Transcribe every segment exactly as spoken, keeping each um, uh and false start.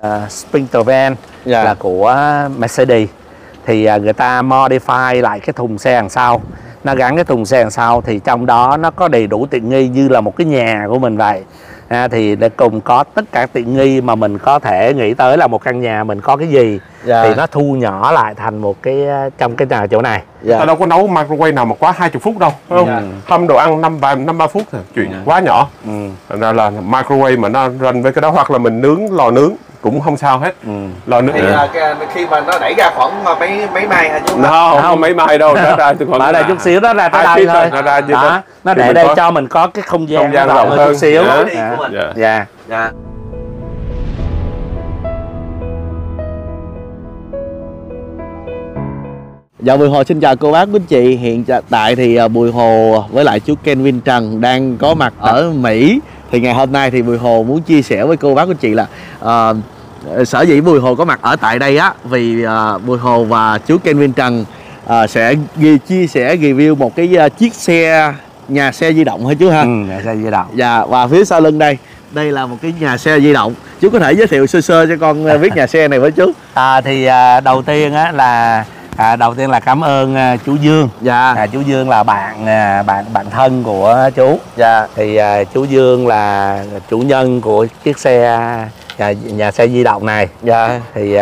uh, Sprinter van dạ. là của Mercedes. Thì uh, người ta modify lại cái thùng xe đằng sau, nó gắn cái thùng xe đằng sau, thì trong đó nó có đầy đủ tiện nghi như là một cái nhà của mình vậy. À, thì để cùng có tất cả tiện nghi mà mình có thể nghĩ tới là một căn nhà mình có cái gì, dạ. Thì nó thu nhỏ lại thành một cái trong cái nhà chỗ này. Dạ. Ta đâu có nấu microwave nào mà quá hai mươi phút đâu, đúng không? Dạ. Hâm đồ ăn năm ba năm ba phút thôi, chuyện dạ. quá nhỏ. Ừ. Thành ra là microwave mà nó run với cái đó, hoặc là mình nướng lò nướng cũng không sao hết. Ừ. Lò nướng. Thì là cái, khi mà nó đẩy ra khoảng mấy mấy mai hả chú? No, không, không mấy mai đâu, nó ra từ khoảng ở đây chút xíu, đó ra tới đây thôi. Nó ra đó, đó. Nó để đây có... cho mình có cái không gian, không gian rộng hơn chút xíu. Dạ. Dạ. Dạ. Dạ. Dạ. Dạ, Bùi Hồ xin chào cô bác quý anh chị. Hiện tại thì Bùi Hồ với lại chú Kenvin Trần đang có mặt ở Mỹ. Thì ngày hôm nay thì Bùi Hồ muốn chia sẻ với cô bác quý anh chị là uh, sở dĩ Bùi Hồ có mặt ở tại đây á, vì uh, Bùi Hồ và chú Kenvin Trần uh, sẽ ghi, chia sẻ review một cái uh, chiếc xe nhà xe di động hả chú ha? Ừ, nhà xe di động. Dạ, và phía sau lưng đây, đây là một cái nhà xe di động. Chú có thể giới thiệu sơ sơ cho con biết nhà xe này với chú? À, thì uh, đầu tiên á là À, đầu tiên là cảm ơn uh, chú Dương. Dạ. À, chú Dương là bạn uh, bạn bạn thân của chú. Dạ. Thì uh, chú Dương là chủ nhân của chiếc xe nhà, nhà xe di động này. Dạ. Thì uh,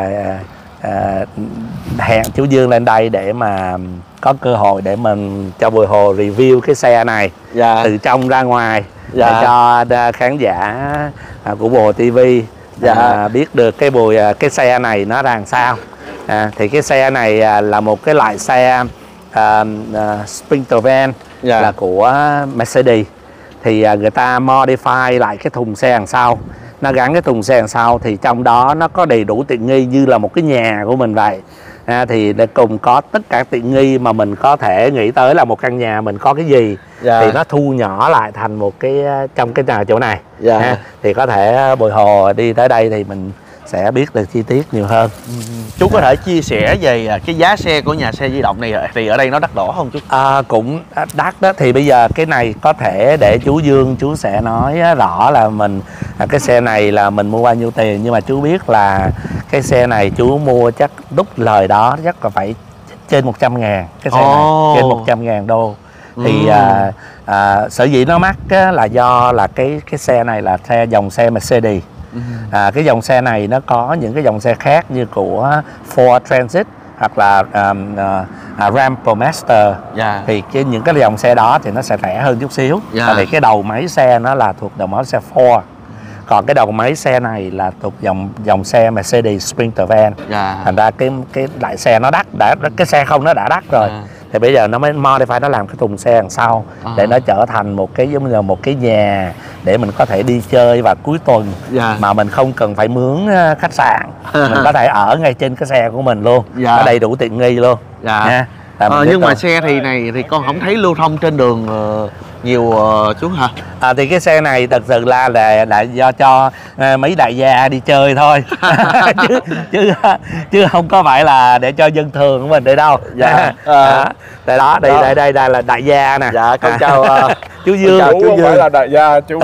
uh, hẹn chú Dương lên đây để mà có cơ hội để mình cho Bùi Hồ review cái xe này. Dạ. Từ trong ra ngoài. Dạ. Để cho uh, khán giả uh, của Bùi Hồ ti vi dạ. uh, biết được cái Bùi uh, cái xe này nó ra làm sao. À, thì cái xe này à, là một cái loại xe à, à, Sprinter van yeah. là của Mercedes. Thì à, người ta modify lại cái thùng xe đằng sau, nó gắn cái thùng xe đằng sau, thì trong đó nó có đầy đủ tiện nghi như là một cái nhà của mình vậy. À, thì để cùng có tất cả tiện nghi mà mình có thể nghĩ tới là một căn nhà mình có cái gì, yeah. thì nó thu nhỏ lại thành một cái trong cái nhà chỗ này. Yeah. À, thì có thể Bùi Hồ đi tới đây thì mình sẽ biết được chi tiết nhiều hơn. Ừ. Chú có thể chia sẻ về cái giá xe của nhà xe di động này thì ở đây nó đắt đỏ không chú? À, cũng đắt đó. Thì bây giờ cái này có thể để chú Dương chú sẽ nói rõ là mình cái xe này là mình mua bao nhiêu tiền, nhưng mà chú biết là cái xe này chú mua chắc đúc lời đó chắc là phải trên một trăm ngàn cái xe oh. này, trên một trăm ngàn đô. Thì ừ. à, à, sở dĩ nó mắc á, là do là cái cái xe này là xe dòng xe Mercedes. À, cái dòng xe này nó có những cái dòng xe khác như của Ford Transit hoặc là um, uh, Ram ProMaster. Yeah. Thì cái, những cái dòng xe đó thì nó sẽ rẻ hơn chút xíu. Yeah. Tại vì cái đầu máy xe nó là thuộc đầu máy xe Ford. Còn cái đầu máy xe này là thuộc dòng dòng xe Mercedes Sprinter van. Yeah. Thành ra cái cái loại xe nó đắt, đã cái xe không nó đã đắt rồi. Yeah. Thì bây giờ nó mới modify, nó làm cái thùng xe đằng sau à. để nó trở thành một cái giống như một cái nhà để mình có thể đi chơi vào cuối tuần, yeah. mà mình không cần phải mướn khách sạn, mình có thể ở ngay trên cái xe của mình luôn, yeah. nó đầy đủ tiện nghi luôn. Yeah. Nha. À, nhưng mà xe thì này thì con không thấy lưu thông trên đường uh, nhiều uh, chú hả? À, thì cái xe này thật sự là là, là do cho uh, mấy đại gia đi chơi thôi. chứ chứ chứ không có phải là để cho dân thường của mình để đâu. Dạ. À, đây đó, đây, đây đây đây là đại gia nè. Dạ, con chào uh, chú Dương. Chú, chú không phải là đại gia chú.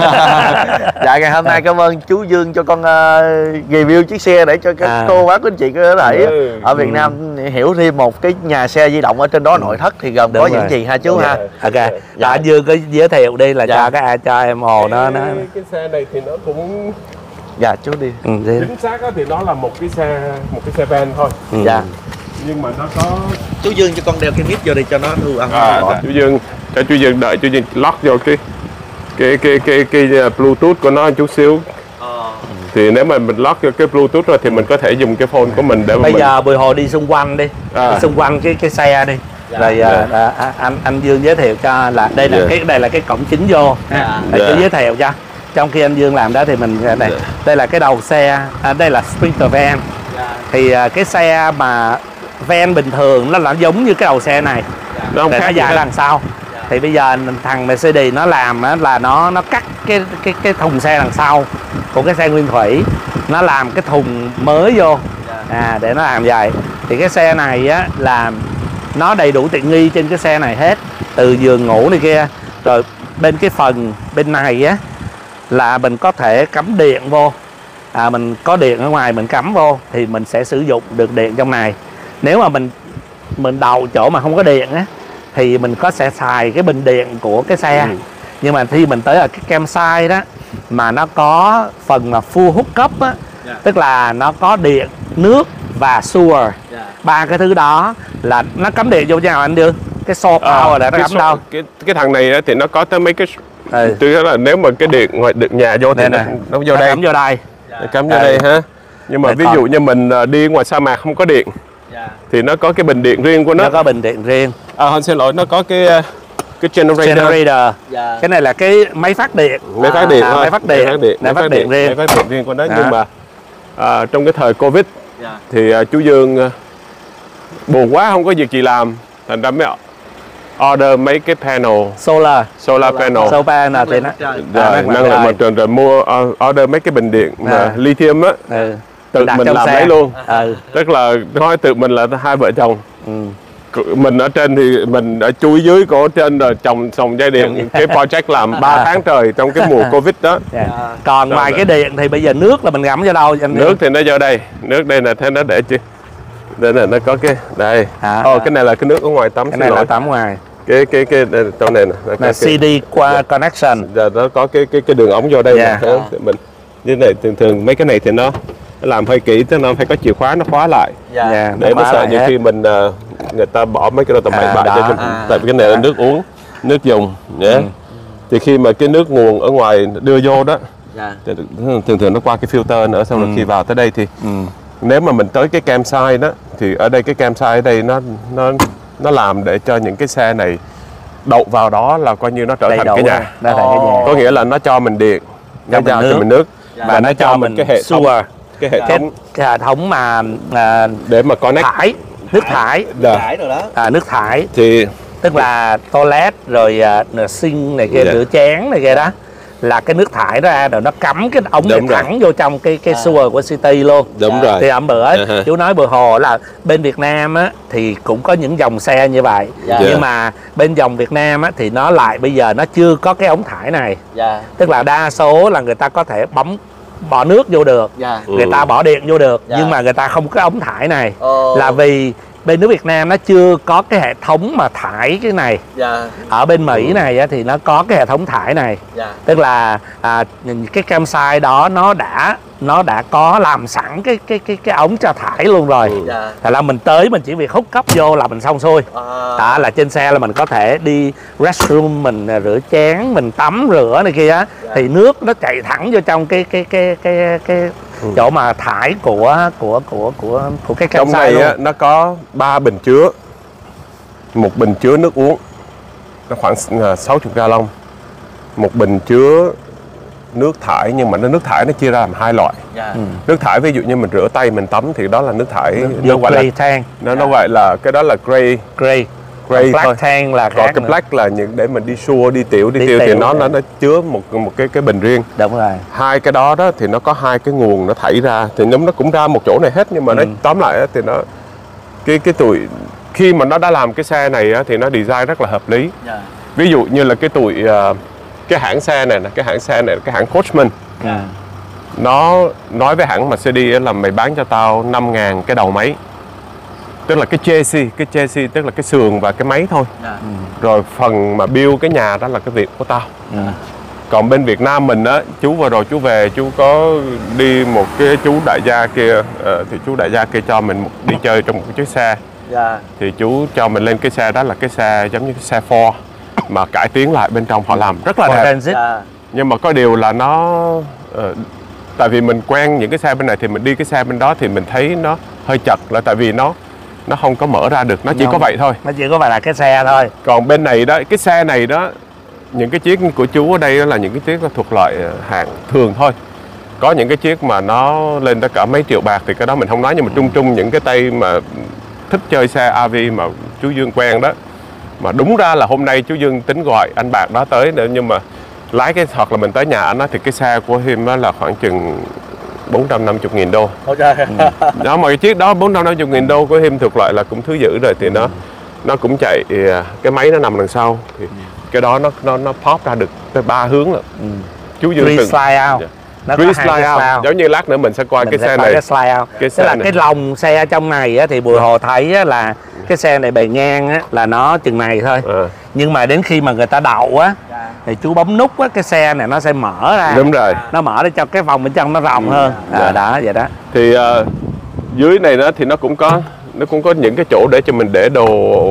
Dạ, ngày hôm nay cảm ơn chú Dương cho con uh, review chiếc xe để cho các à. cô bác anh chị có thể ừ. ở Việt ừ. Nam hiểu thêm một cái nhà xe di động ở trên đó nội thất thì gồm có những gì ha chú? Đúng ha. Rồi. Ok. Dạ. Anh Dương có giới thiệu đi là dạ. cho cái cho em Hồ nó nó cái xe này thì nó cũng dạ chú đi. Ừ, chính xác thì nó là một cái xe một cái xe van thôi. Ừ. Dạ. Nhưng mà nó có chú Dương cho con đeo cái mic vô đi cho nó thu âm. À, dạ. Chú Dương cho chú Dương đợi chú Dương lock vô cái cái cái cái cái, cái Bluetooth của nó chút xíu. Ờ. Thì nếu mà mình lock vô cái Bluetooth rồi thì mình có thể dùng cái phone của mình để mà bây mình... giờ Bùi Hồ đi xung quanh đi, à. đi xung quanh cái cái xe đi. Dạ. Rồi dạ. À, à, anh anh Dương giới thiệu cho là đây là dạ. cái đây là cái cổng chính vô. Dạ. Để dạ. giới thiệu cho. Trong khi anh Dương làm đó thì mình đây dạ. đây là cái đầu xe, à, đây là Sprinter van. Dạ. Thì à, cái xe mà van bình thường nó là giống như cái đầu xe này, dạ. để nó dài đằng sau. Dạ. Thì bây giờ thằng Mercedes nó làm á, là nó nó cắt cái cái cái thùng xe đằng sau của cái xe nguyên thủy, nó làm cái thùng mới vô, dạ. à, để nó làm vậy. Thì cái xe này á là nó đầy đủ tiện nghi trên cái xe này hết, từ giường ngủ này kia. Rồi bên cái phần bên này á là mình có thể cắm điện vô, à, mình có điện ở ngoài mình cắm vô thì mình sẽ sử dụng được điện trong này. Nếu mà mình mình đậu chỗ mà không có điện á thì mình có sẽ xài cái bình điện của cái xe. Ừ. Nhưng mà khi mình tới ở cái campsite đó mà nó có phần mà full hookup á, yeah. tức là nó có điện, nước và sewer, yeah. ba cái thứ đó là nó cắm điện vô cho nào anh Dương? Cái solar power là nó cắm đâu? Cái cái thằng này thì nó có tới mấy cái, ừ. Tức là nếu mà cái điện ngoài được nhà vô thì nó, nó vô nó đây, cắm vô đây, yeah. cắm vô ừ. đây ha. Nhưng mà Để ví còn. dụ như mình đi ngoài sa mạc không có điện, yeah. thì nó có cái bình điện riêng của nó. Nó có bình điện riêng. À, không xin lỗi, nó có cái cái generator. generator. Yeah. Cái này là cái máy phát điện. Máy phát điện, à, thôi. máy phát điện, máy phát điện, máy phát điện riêng, máy phát điện riêng của nó. À. Nhưng mà à, trong cái thời Covid, yeah. thì à, chú Dương buồn quá không có việc gì làm, thành ra mới order mấy cái panel solar, solar panel, solar panel thì nó rồi năng lượng mặt trời, rồi mua order mấy cái bình điện mà à. lithium á, ừ. tự Đặt mình làm xe. Lấy luôn, ừ. tức là nói tự mình là hai vợ chồng. Ừ. Mình ở trên thì mình ở chui dưới, cổ ở trên rồi trồng trồng dây điện. Cái project làm ba tháng trời trong cái mùa Covid đó. Yeah. Còn đó, ngoài đó. Cái điện thì bây giờ nước là mình gắm vô đâu anh? Nước thì nó vô đây, nước đây là thế, nó để chứ đây là nó có cái đây. À, oh, à. Cái này là cái nước ở ngoài tắm. Cái này là tắm ngoài. Cái cái cái đây, trong này nè, là xê đê qua yeah. connection. Giờ nó có cái cái cái đường ống vô đây. Yeah. Nè. Mình như này thường thường mấy cái này thì nó nó làm hơi kỹ, tức nó phải có chìa khóa nó khóa lại. Yeah. Yeah. Để nó sợ nhiều khi mình người ta bỏ mấy cái đồ tầm bậy bạ cho mình, à. tại vì cái này là nước uống, nước dùng nhé. Yeah. Ừ. Thì khi mà cái nước nguồn ở ngoài đưa vô đó, yeah. thì thường thường nó qua cái filter nữa, xong ừ. rồi khi vào tới đây thì ừ. nếu mà mình tới cái campsite đó thì ở đây cái campsite ở đây nó nó nó làm để cho những cái xe này đậu vào đó là coi như nó trở thành cái nhà. Thành cái nhà. Có nghĩa là nó cho mình điện, nó cho, cho mình nước, yeah. và, và nó cho mình cái hệ thống, cái hệ thống, cái hệ thống mà à, để mà connect thải, nước thải, nước thải rồi đó. À, nước thải thì tức là toilet rồi uh, sink này kia, yeah. rửa chén này kia đó, là cái nước thải ra rồi nó cắm cái ống này thẳng vô trong cái cái à. sewer của city luôn. Đúng à. rồi. Thì hôm bữa uh-huh. chú nói bữa hồ là bên Việt Nam á thì cũng có những dòng xe như vậy, yeah. nhưng mà bên dòng Việt Nam á thì nó lại bây giờ nó chưa có cái ống thải này, yeah. tức là đa số là người ta có thể bấm bỏ nước vô được, yeah. người ta bỏ điện vô được, yeah. nhưng mà người ta không có ống thải này, oh. là vì bên nước Việt Nam nó chưa có cái hệ thống mà thải cái này. Yeah. Ở bên Mỹ ừ. này á, thì nó có cái hệ thống thải này, yeah. tức là à, cái campsite đó nó đã nó đã có làm sẵn cái cái cái cái ống cho thải luôn rồi. Yeah. Thật là mình tới mình chỉ việc hút cấp vô là mình xong xuôi. À. Đó là trên xe là mình có thể đi restroom, mình rửa chén, mình tắm rửa này kia á, yeah. thì nước nó chạy thẳng vô trong cái cái cái cái cái, cái ừ. chỗ mà thải của của của của của cái campsite. Trong này luôn. Á, nó có ba bình chứa, một bình chứa nước uống nó khoảng sáu mươi gallon, một bình chứa nước thải, nhưng mà nó nước thải nó chia ra làm hai loại. Yeah. Ừ. Nước thải ví dụ như mình rửa tay mình tắm thì đó là nước thải nó, nó gọi là tank. nó yeah. nó gọi là cái đó là gray gray gray black thôi. Tank là còn cái black nữa. Là những để mình đi xua đi tiểu đi, đi tiêu, tiêu thì nó, nó nó chứa một một cái cái bình riêng. Đúng rồi. Hai cái đó đó thì nó có hai cái nguồn nó thải ra, thì nó nó cũng ra một chỗ này hết, nhưng mà ừ. nó tóm lại đó, thì nó cái cái tuổi khi mà nó đã làm cái xe này á, thì nó design rất là hợp lý. Yeah. Ví dụ như là cái tuổi uh, cái hãng xe này, cái hãng xe này, cái hãng Coachman, yeah. nó nói với hãng Mercedes là mày bán cho tao năm ngàn cái đầu máy, tức là cái chassis, cái chassis tức là cái sườn và cái máy thôi, yeah. ừ. rồi phần mà build cái nhà đó là cái việc của tao. Yeah. Còn bên Việt Nam mình á, chú vừa rồi chú về chú có đi một cái chú đại gia kia, uh, thì chú đại gia kia cho mình một, đi chơi trong một cái chiếc xe, yeah. thì chú cho mình lên cái xe đó là cái xe giống như cái xe Ford mà cải tiến lại, bên trong họ làm rất là đẹp. Yeah. Nhưng mà có điều là nó uh, tại vì mình quen những cái xe bên này thì mình đi cái xe bên đó thì mình thấy nó hơi chật, là tại vì nó nó không có mở ra được, nó chỉ không, có vậy thôi, nó chỉ có vậy là cái xe thôi. Còn bên này đó, cái xe này đó, những cái chiếc của chú ở đây đó là những cái chiếc thuộc loại hạng thường thôi. Có những cái chiếc mà nó lên tới cả mấy triệu bạc thì cái đó mình không nói, nhưng mà trung trung những cái tay mà thích chơi xe a vê mà chú Dương quen đó, mà đúng ra là hôm nay chú Dương tính gọi anh bạn đó tới nữa, nhưng mà lái cái hoặc là mình tới nhà anh đó, thì cái xe của him đó là khoảng chừng bốn trăm năm mươi nghìn đô. Okay. Ừ. Đó, mà cái chiếc đó bốn trăm năm mươi nghìn đô của him thuộc loại là cũng thứ dữ rồi, thì nó nó cũng chạy, cái máy nó nằm đằng sau, thì cái đó nó nó nó pop ra được tới ba hướng rồi. Ừ. Chú Dương từng, slide out. nó Free có hai slide cái out. slide out. Giống như lát nữa mình sẽ coi Mình cái sẽ xe coi này. cái slide out. Cái Tức xe là này. cái lồng xe trong này á, thì Bùi Hồ thấy á, là cái xe này bề ngang á, là nó chừng này thôi. À. Nhưng mà đến khi mà người ta đậu á thì chú bấm nút á, cái xe này nó sẽ mở ra. Đúng rồi. Nó mở để cho cái phòng bên trong nó rộng hơn. À, Dạ. đó vậy đó. Thì uh, dưới này đó thì nó cũng có nó cũng có những cái chỗ để cho mình để đồ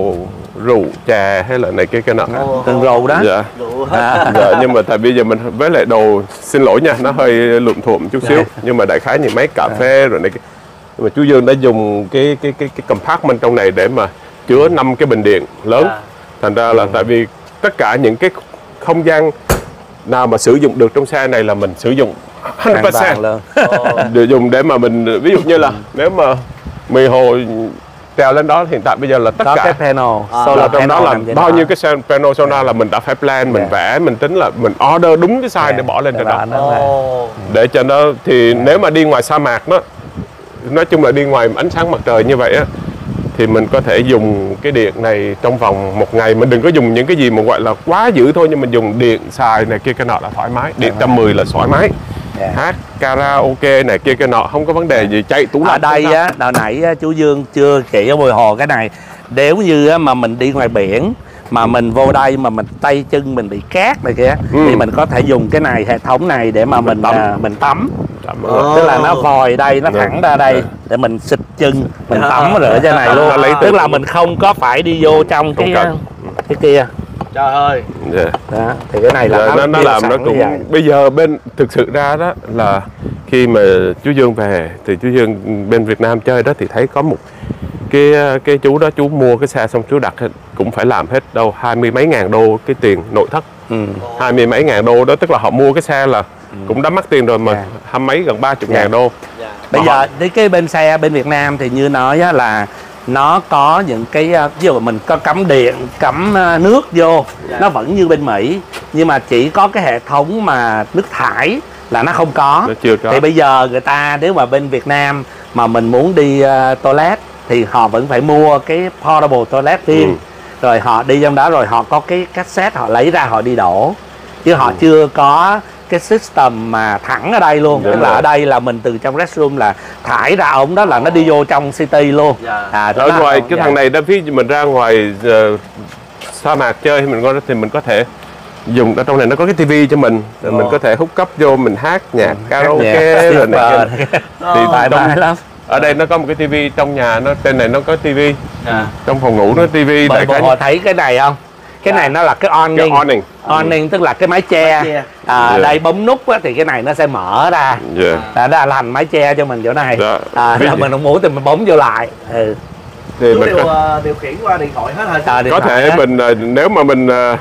rượu trà hay là này kia cái nọ. Từng rượu đó. Dạ. À. Dạ, nhưng mà tại bây giờ mình với lại đồ, xin lỗi nha, nó hơi lụm thuộm chút xíu, nhưng mà đại khái như mấy cà phê rồi này kia. Nhưng mà chú Dương đã dùng cái cái cái cái compartment trong này để mà chứa năm cái bình điện lớn. Thành ra là tại vì tất cả những cái không gian nào mà sử dụng được trong xe này là mình sử dụng một trăm phần trăm luôn. để dùng để mà mình, ví dụ như là nếu mà mì hồ trèo lên đó, hiện tại bây giờ là tất Có cả cái panel, là solar trong đó panel là nằm trên bao đó. nhiêu cái xe- panel solar là mình đã phải plan, mình Dạ. vẽ, mình tính là mình order đúng cái size để bỏ lên trên đó, nó là- để cho nó thì nếu mà đi ngoài sa mạc đó, nói chung là đi ngoài ánh sáng mặt trời như vậy á, thì mình có thể dùng cái điện này trong vòng một ngày. Mình đừng có dùng những cái gì mà gọi là quá dữ thôi, nhưng mình dùng điện xài này kia cái nọ là thoải mái. Điện trăm mười là thoải mái. Dạ. Hát karaoke này kia cái nọ không có vấn đề gì, chạy tủ lạnh Ở đây không sao. á, hồi nãy á, chú Dương chưa chỉ ở Bùi Hồ cái này. Nếu như á, mà mình đi ngoài biển mà mình vô đây mà mình tay chân mình bị cát này kia, Ừ. thì mình có thể dùng cái này, hệ thống này để mà mình tắm. à, mình tắm. Cảm Ờ. ơn. Tức là nó vòi đây, nó Dạ. thẳng ra đây Dạ. để mình xịt chân, mình tắm rửa trên này luôn. Nó lấy từ- Tức là mình không có phải đi vô trong cái cần. cái kia. Trời ơi. Dạ. Đó, thì cái này là Dạ, nó, nó build làm sẵn nó như cũng vậy. bây giờ bên thực sự ra đó là khi mà chú Dương về thì chú Dương bên Việt Nam chơi đó thì thấy có một cái cái chú đó, chú mua cái xe xong chú đặt cũng phải làm hết đâu hai mươi mấy ngàn đô cái tiền nội thất. Ừ. Hai mươi mấy ngàn đô đó, tức là họ mua cái xe là cũng đã mắc tiền rồi mà Dạ. hai mấy gần ba chục Dạ. ngàn đô. Bây Mà giờ họ- đến cái bên xe bên Việt Nam thì như nói á, là nó có những cái uh, ví dụ mình có cắm điện, cắm uh, nước vô, nó vẫn như bên Mỹ, nhưng mà chỉ có cái hệ thống mà nước thải là nó không có. Nó chưa có. Thì bây giờ người ta nếu mà bên Việt Nam mà mình muốn đi uh, toilet thì họ vẫn phải mua cái portable toilet riêng. Ừ. Rồi họ đi trong đó rồi họ có cái cassette họ lấy ra họ đi đổ, chứ Ừ. họ chưa có cái system mà thẳng ở đây luôn. Đúng Tức là rồi. ở đây là mình từ trong restroom là thải ra ống đó là nó đi vô trong city luôn. Dạ. À, ở đó ngoài là- cái thằng này đó, ví dụ mình ra ngoài ờ, sa mạc chơi mình coi thì mình có thể dùng ở trong này, nó có cái tivi cho mình rồi mình có thể hút cấp vô mình hát nhạc karaoke rồi này kia. thì Thì thoải trong- mái lắm. ở đây nó có một cái tivi trong nhà, nó trên này nó có tivi, Dạ. trong phòng ngủ nó tivi. Bởi đại bộ khái họ thấy cái này không? Cái này nó là cái cái awning. awning. Awning tức là cái mái che. Mái che. À, Dạ. đây bấm nút á, thì cái này nó sẽ mở ra. Dạ. À, đó là thành mái che cho mình chỗ này. Dạ. À, Ví là dụ- mình không muốn thì mình bấm vô lại. Ừ. Thì Chú mình điều, có, ờ, điều khiển qua điện thoại hết hả? À, điện có thoại thể á. mình ờ, nếu mà mình ờ,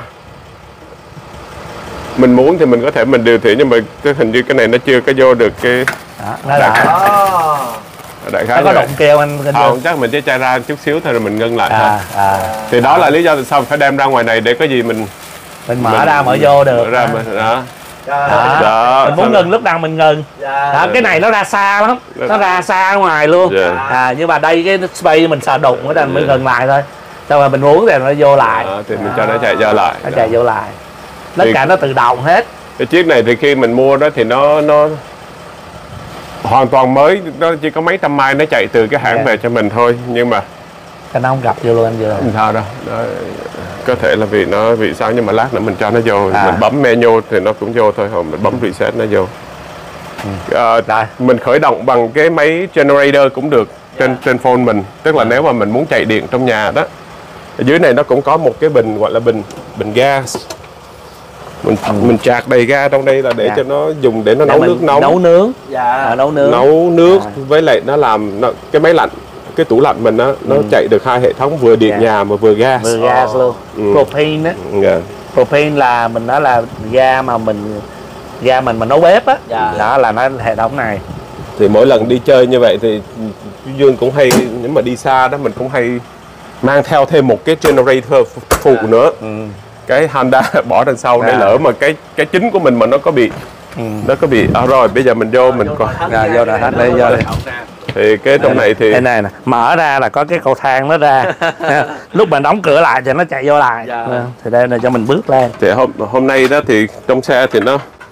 mình muốn thì mình có thể mình điều khiển, nhưng mà cái hình như cái này nó chưa có vô được cái Đó, nó Dạ. đã. Đó. đại khái Nó có như vậy. động kêu anh anh Không, chắc mình chỉ chạy ra chút xíu thôi rồi mình ngưng lại thôi. à, à, Thì đó là lý do tại sao phải đem ra ngoài này để có gì mình mình mở mình- ra mở vô được. mở ra mình đó. Trời Đó. ơi. Đó. Mình muốn ngừng lúc nào mình ngừng. Dạ. Đó, cái này nó ra xa lắm, nó ra xa ngoài luôn. Dạ. À, nhưng mà đây cái space mình sợ đụng ở đây mình mới Dạ. ngừng lại thôi. Xong rồi mình muốn thì nó vô lại, Đó, thì mình cho nó chạy trở lại. nó chạy vô lại. Tất Thì- cả nó tự động hết. Cái chiếc này thì khi mình mua đó thì nó nó hoàn toàn mới, nó chỉ có mấy trăm mai nó chạy từ cái hãng Dạ. về cho mình thôi, nhưng mà Cái nó không gặp vô luôn anh vừa. không sao đâu. Nó, có thể là vì nó vì sao, nhưng mà lát nữa mình cho nó vô, À. mình bấm menu thì nó cũng vô thôi, hoặc mình bấm reset nó vô. Ờ, Rồi. mình khởi động bằng cái máy generator cũng được trên trên phone mình, tức là nếu mà mình muốn chạy điện trong nhà đó, ở dưới này nó cũng có một cái bình gọi là bình bình gas, mình mình chạc đầy ga trong đây là để Dạ. cho nó dùng để nó Để nấu mình nước nóng, Nấu nướng. Dạ. À, nấu nướng. nấu nước À. với lại nó làm nó, cái máy lạnh, cái tủ lạnh mình nó nó chạy được hai hệ thống, vừa điện Dạ. nhà mà vừa gas. Vừa gas luôn. Ừ. Propane á. Dạ. Propane là mình nói là ga mà mình ga mình mà nấu bếp á. Dạ. Đó là nó hệ thống này. Thì mỗi lần đi chơi như vậy thì chú Dương cũng hay, nếu mà đi xa đó mình cũng hay mang theo thêm một cái generator phụ nữa, Ừ. cái Honda bỏ đằng sau để À. lỡ mà cái cái chính của mình mà nó có bị Ừ. nó có bị à, rồi bây giờ mình vô mình coi. Rồi, vô rồi, hết đây, vô đây. Thì cái trong này thì Đây này nè, mở ra là có cái cầu thang nó ra. Lúc mà đóng cửa lại thì nó chạy vô lại. Dạ. Ừ, thì đây là cho mình bước lên. thì hôm hôm nay đó thì trong xe thì nó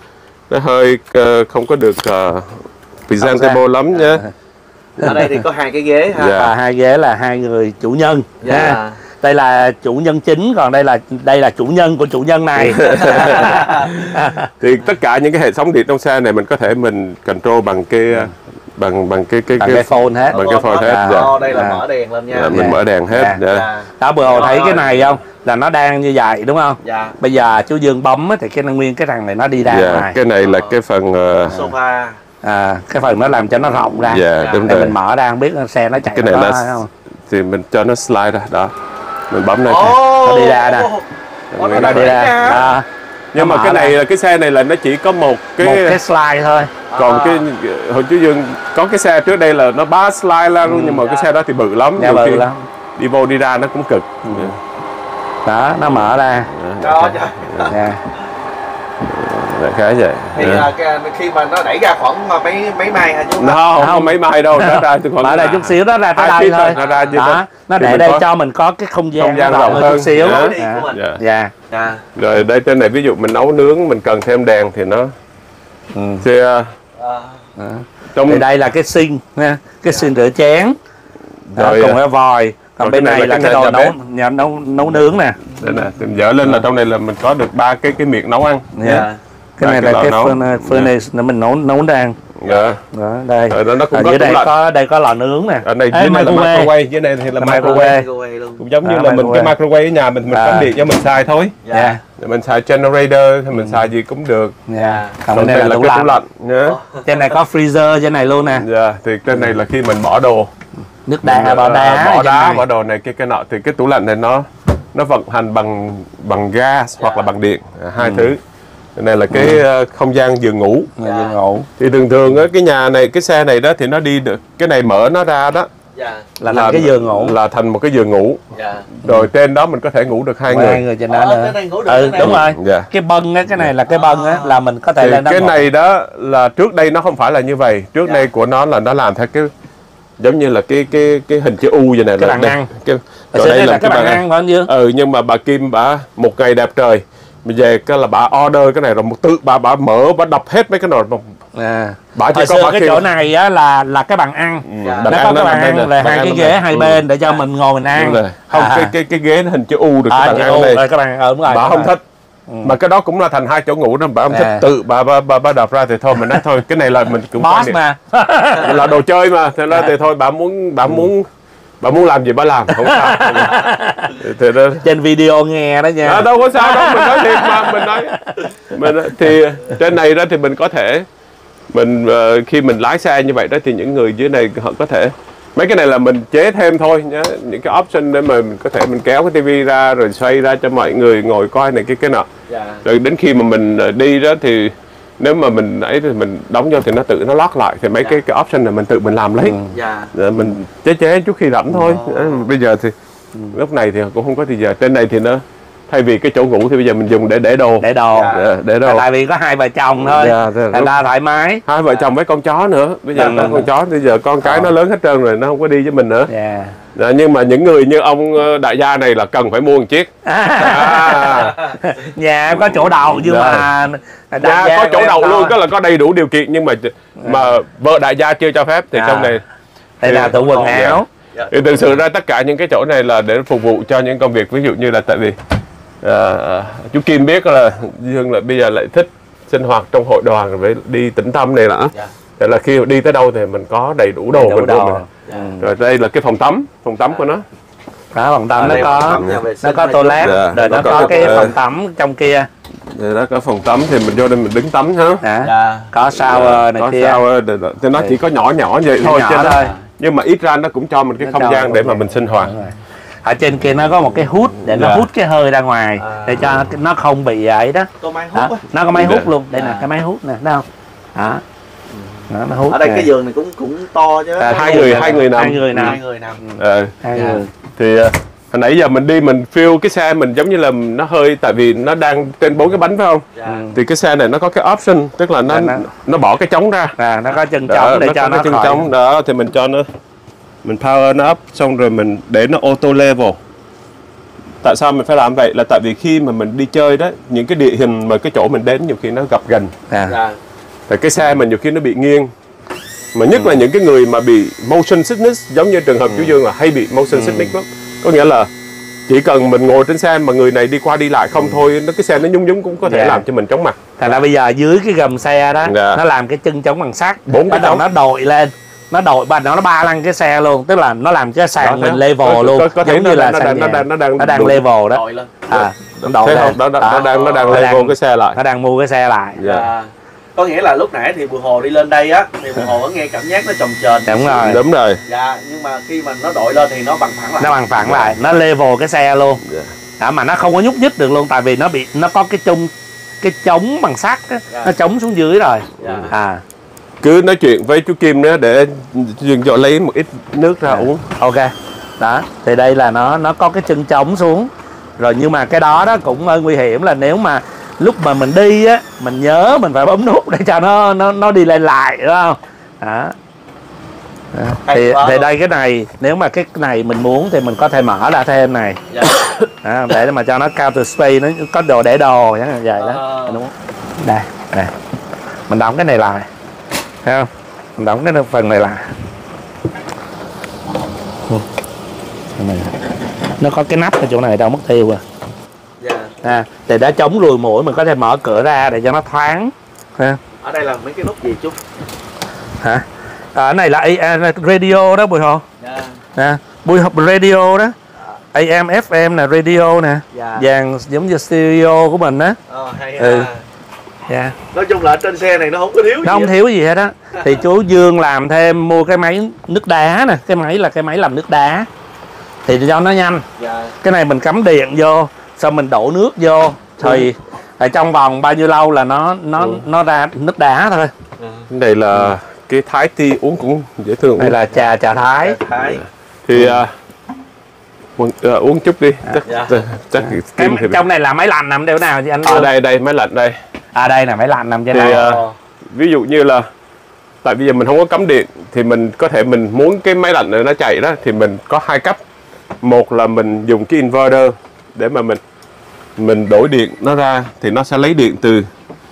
nó hơi uh, không có được uh, presentable lắm nhé. Ở đây thì có hai cái ghế ha. Dạ. Và hai ghế là hai người chủ nhân. Dạ. Ha. Đây là chủ nhân chính, còn đây là đây là chủ nhân của chủ nhân này. Thì tất cả những cái hệ thống điện trong xe này mình có thể mình control bằng cái bằng bằng cái cái Bằng cái phone hết. bằng cái phone hết. À, Dạ. đây là Dạ. mở đèn lên nha. Dạ, mình Dạ. mở đèn hết. Dạ. Dạ. Dạ. Đó, bữa hồi thấy Rồi. cái này không? Là nó đang như vậy đúng không? Dạ. Bây giờ chú Dương bấm á, thì cái nguyên cái thằng này nó đi ra Dạ, ngoài. cái này là cái phần uh, Sofa. À, cái phần nó làm cho nó rộng ra. dạ đúng Để rồi. mình mở ra không biết xe nó chạy Cái này nó là có không? thì mình cho nó slide ra đó, mình bấm này. Nó đi ra nè. Ồ, Nó Nó đi ra. Đó. Nhưng Nó mà mở cái này ra. là cái xe này là nó chỉ có một cái, Một cái slide thôi. còn À. cái hồi chú Dương có cái xe trước đây là nó ba slide ra luôn, nhưng mà cái xe đó thì bự lắm, Dạ nhiều bự khi lắm. đi vô đi ra nó cũng cực. Đó, nó mở ra. Đó, trời. Dạ. Đại khái vậy. Thì Dạ. à, cái- khi mà nó đẩy ra khoảng mà mấy mấy mai hả chú? Nó không, Không. có mấy mai đâu, nó ra từ khoảng Mở ra chút xíu đó ra tới hai đây feet thôi. nó ra như Đó, vậy. nó Thì để mình đây có cho mình có cái không gian, không gian nó rộng hơn hơn. chút xíu. Dạ. Dạ. Của mình. Dạ. Dạ. Dạ. Rồi đây trên này ví dụ mình nấu nướng mình cần thêm đèn thì nó Ừ. thì, uh, À, trong Thì đây là cái xin nha, cái xin rửa chén. Đó, Rồi, cùng à, cái vòi. Còn rồi bên cái này này là là cái cái nhà đồ nấu bếp. nhà nấu nấu nướng nè. đây nè, thì dở lên là trong này là mình có được ba cái cái miệng nấu ăn. Dạ. dạ. Cái này Ba cái là lò cái nấu. furnace, furnace để mình nấu nấu rang. Dạ. Đó, đây. Rồi đó nó cũng Ở có dưới tủ đây lạnh. có đây có lò nướng nè. Ở đây Ê, dưới này là microwave. microwave, dưới này thì là Là microwave. Microwave luôn. Cũng giống như À, là mình cái microwave. microwave ở nhà mình mình À. cắm điện cho mình xài thôi. Dạ. Để mình xài generator thì mình xài gì cũng được. Dạ. Còn Còn bên đây là tủ cái tủ lạnh. lạnh nhé. Trên này có freezer trên này luôn nè. Dạ, thì trên này là khi mình bỏ đồ, Nước đá, mình, bỏ ờ, đá. bỏ ở trên đá, này. bỏ đồ này kia cái nọ, thì cái tủ lạnh này nó nó vận hành bằng bằng gas hoặc là bằng điện, à, hai thứ. Cái này là cái ờ, không gian giường ngủ. Là giường ngủ. Thì thường thường á, cái nhà này cái xe này đó thì nó đi được cái này mở nó ra đó Dạ. Là thành cái giường ngủ. là thành một cái giường ngủ. Dạ. Rồi trên đó mình có thể ngủ được hai Hai người. người trên Ờ, đó tới nữa. đây ngủ được Ừ, trên này. đúng rồi. Dạ. Cái bân á, cái này là cái bân á, là mình có thể Thì lên đó cái ngồi. này đó là trước đây nó không phải là như vậy. Trước Dạ. đây của nó là nó làm theo cái giống như là cái cái cái hình chữ U vậy này. Cái là bàn đây. ăn. Cái, Ở rồi trên đây đây là là cái bàn ăn phải không Dương? Ừ, nhưng mà bà Kim bà một ngày đẹp trời mình về cái là bà order cái này rồi một tự bà bà mở bà đọc hết mấy cái nồi một À. bà chỉ Hồi có xưa bà cái kêu- chỗ này á là là cái bàn ăn. Dạ. bàn Nó ăn có cái bàn nằm đây nè, ăn là bàn hai ăn cái nằm ghế đây. hai Ừ. bên để cho mình ngồi mình ăn. Đúng rồi. Không, À. cái cái cái ghế nó hình chữ U được À, cái bàn chữ ăn U, đây. rồi cái bàn ừ, đúng rồi. Bà đúng không rồi. thích. Mà cái đó cũng là thành hai chỗ ngủ đó, bà không thích À. tự bà bà bà, bà đập ra thì thôi mình nói thôi cái này là mình cũng quan Boss niệm. mà. là đồ chơi mà, thế là thì thôi bà muốn bà muốn bà muốn làm gì bà làm không sao. Thì đó, Trên video nghe đó nha. à, đâu có sao đâu, mình nói thiệt mà, mình nói mình nói- thì trên này đó thì mình có thể mình ờ, khi mình lái xe như vậy đó thì những người dưới này họ có thể mấy cái này là mình chế thêm thôi nhé, những cái option để mà mình có thể mình kéo cái tivi ra rồi xoay ra cho mọi người ngồi coi này cái cái nọ. Dạ. Rồi đến khi mà mình ờ, đi đó thì nếu mà mình ấy thì mình đóng vô thì nó tự nó lock lại, thì mấy cái cái option này mình tự mình làm lấy. Dạ. Rồi mình chế chế chút khi rảnh thôi. Ồ. Đấy, bây giờ thì lúc này thì cũng không có thì giờ trên này thì nó thay vì cái chỗ ngủ thì bây giờ mình dùng để để đồ. Để đồ. Dạ. Để, để đồ. Tại vì có hai vợ chồng thôi. Dạ, dạ, Thành lúc- ra thoải mái. Hai vợ chồng với con chó nữa. Bây giờ Ừ. có con chó bây giờ con cái nó lớn hết trơn rồi, nó không có đi với mình nữa. Dạ. Dạ, nhưng mà những người như ông ờ, đại gia này là cần phải mua một chiếc. À. Nhà em có chỗ đầu nhưng Dạ. mà đại Dạ, gia có của chỗ em đậu to. luôn, tức là có đầy đủ điều kiện, nhưng mà mà vợ đại gia chưa cho phép thì À. trong này Đây là tủ quần Dạ. áo. thì thực sự ra tất cả những cái chỗ này là để phục vụ cho những công việc, ví dụ như là tại vì à, chú Kim biết là Dương là bây giờ lại thích sinh hoạt trong hội đoàn với đi tĩnh tâm này nữa. Dạ. Thế là khi đi tới đâu thì mình có đầy đủ đồ Đầy đủ mình đồ. mình. Dạ. Rồi đây là cái phòng tắm, phòng tắm của nó. Đó, phòng tắm Ở nó đây có phòng tắm nhà vệ nó sinh có hay toilet, Dạ, rồi nó nó có có cái- cái ờ, phòng tắm trong kia. Đây đó có phòng tắm thì mình vô đây mình đứng tắm ha. Đó. Dạ. Có shower này Có kia. shower, để- để- thì nó chỉ có nhỏ nhỏ vậy thôi, Nhỏ chứ nó- thôi. nhưng mà ít ra nó cũng cho mình cái Nó không cho gian mình để không mà gian. mình sinh hoạt. Đúng rồi. Ở trên kia nó có một cái hút để nó Dạ. hút cái hơi ra ngoài À. để cho nó không bị ấy đó. Có máy hút Đó. á. Nó có máy Dạ. hút luôn. Đây nè, À. cái máy hút nè, thấy không? Đó. Đó, nó hút. Ở đây nè. cái giường này cũng cũng to chứ. À, Hai người hai người nằm. Hai người nằm. Hai người nằm. Ờ, Hai Dạ. người. thì ờ, hồi nãy giờ mình đi mình feel cái xe mình giống như là nó hơi, tại vì nó đang trên bốn cái bánh phải không? Dạ. Ừ. Thì cái xe này nó có cái option, tức là nó Dạ, nó- nó bỏ cái trống ra. À, nó có chân Đó, trống để nó cho có nó cái chân khỏi. trống đó thì mình cho nó mình power nó up xong rồi mình để nó auto level. Tại sao mình phải làm vậy? Là tại vì khi mà mình đi chơi đó, những cái địa hình mà cái chỗ mình đến nhiều khi nó gặp gần. À. Dạ. Tại cái xe mình nhiều khi nó bị nghiêng. Mà nhất ừ. là những cái người mà bị motion sickness, giống như trường hợp ừ. chú Dương là hay bị motion ừ. sickness lắm. Có nghĩa là chỉ cần mình ngồi trên xe mà người này đi qua đi lại không ừ. thôi, nó cái xe nó nhúng nhúng cũng có thể yeah. làm cho mình chóng mặt. Thành ra bây giờ dưới cái gầm xe đó, yeah. nó làm cái chân chống bằng sắt, bốn cái đầu nó đội lên, nó đội và nó ba lăn cái xe luôn, tức là nó làm cái sàn mình level có, luôn, có, có giống như là nó đang, nó đang nó đang nó đang level đó. À, nó đội lên. Nó, nó, nó đang nó đang level cái xe lại. Nó đang mua cái xe lại. Yeah. Yeah. Có nghĩa là lúc nãy thì Bùi Hồ đi lên đây á thì Bùi Hồ vẫn nghe cảm giác nó chồng chờn. Đúng rồi. Đúng rồi. Dạ, nhưng mà khi mà nó đội lên thì nó bằng phẳng lại. Nó bằng phẳng lại, nó level cái xe luôn. Yeah. Đó, mà nó không có nhúc nhích được luôn, tại vì nó bị nó có cái chung cái chống bằng sắt á, yeah. nó chống xuống dưới rồi. Yeah. À. Cứ nói chuyện với chú Kim nữa để dừng cho lấy một ít nước ra yeah. uống. Ok. Đó, thì đây là nó nó có cái chân chống xuống. Rồi nhưng mà cái đó đó cũng hơi nguy hiểm, là nếu mà lúc mà mình đi á, mình nhớ mình phải bấm nút để cho nó nó nó đi lên lại, đúng không? Đó. Đó. Thì, thì đây cái này, nếu mà cái này mình muốn thì mình có thể mở ra thêm này. Dạ. Đó, để mà cho nó counter space, nó có đồ để đồ như vậy đó. À. Đúng không? Đây, đây. Mình đóng cái này lại. Thấy không? Mình đóng cái phần này lại. Nó có cái nắp ở chỗ này đâu mất tiêu à. Dạ. À, để đã chống lùi mũi mình có thể mở cửa ra để cho nó thoáng. Ha. Ở đây là mấy cái nút gì chú? Hả? Ở này là a, radio đó Bùi Hồ. Dạ. Nè, Bùi Hồ radio đó. a em ép em nè, radio nè. Dạ. Dàn giống như stereo của mình á. Ờ, hay ừ. ha. Dạ. Nói chung là trên xe này nó không có thiếu gì. Nó không thiếu gì hết á. Thì chú Dương làm thêm mua cái máy nước đá nè, cái máy là cái máy làm nước đá. Thì cho nó nhanh. Dạ. Cái này mình cắm điện vô, xong mình đổ nước vô thì ở trong vòng bao nhiêu lâu là nó nó ừ. nó ra nước đá thôi. Ừ. Đây là ừ. cái Thái tea uống cũng dễ thương. Đây là trà trà Thái. Trà Thái. Thì uh, uh, uống chút đi. À, chắc, dạ. chắc cái, thì... Trong này là máy lạnh nằm đều nào chứ anh? À, đây đây máy lạnh đây. À đây là máy lạnh nằm trên thì, này. Uh, ví dụ như là tại bây giờ mình không có cắm điện thì mình có thể mình muốn cái máy lạnh này nó chạy đó thì mình có hai cách. Một là mình dùng cái inverter để mà mình mình đổi điện nó ra thì nó sẽ lấy điện từ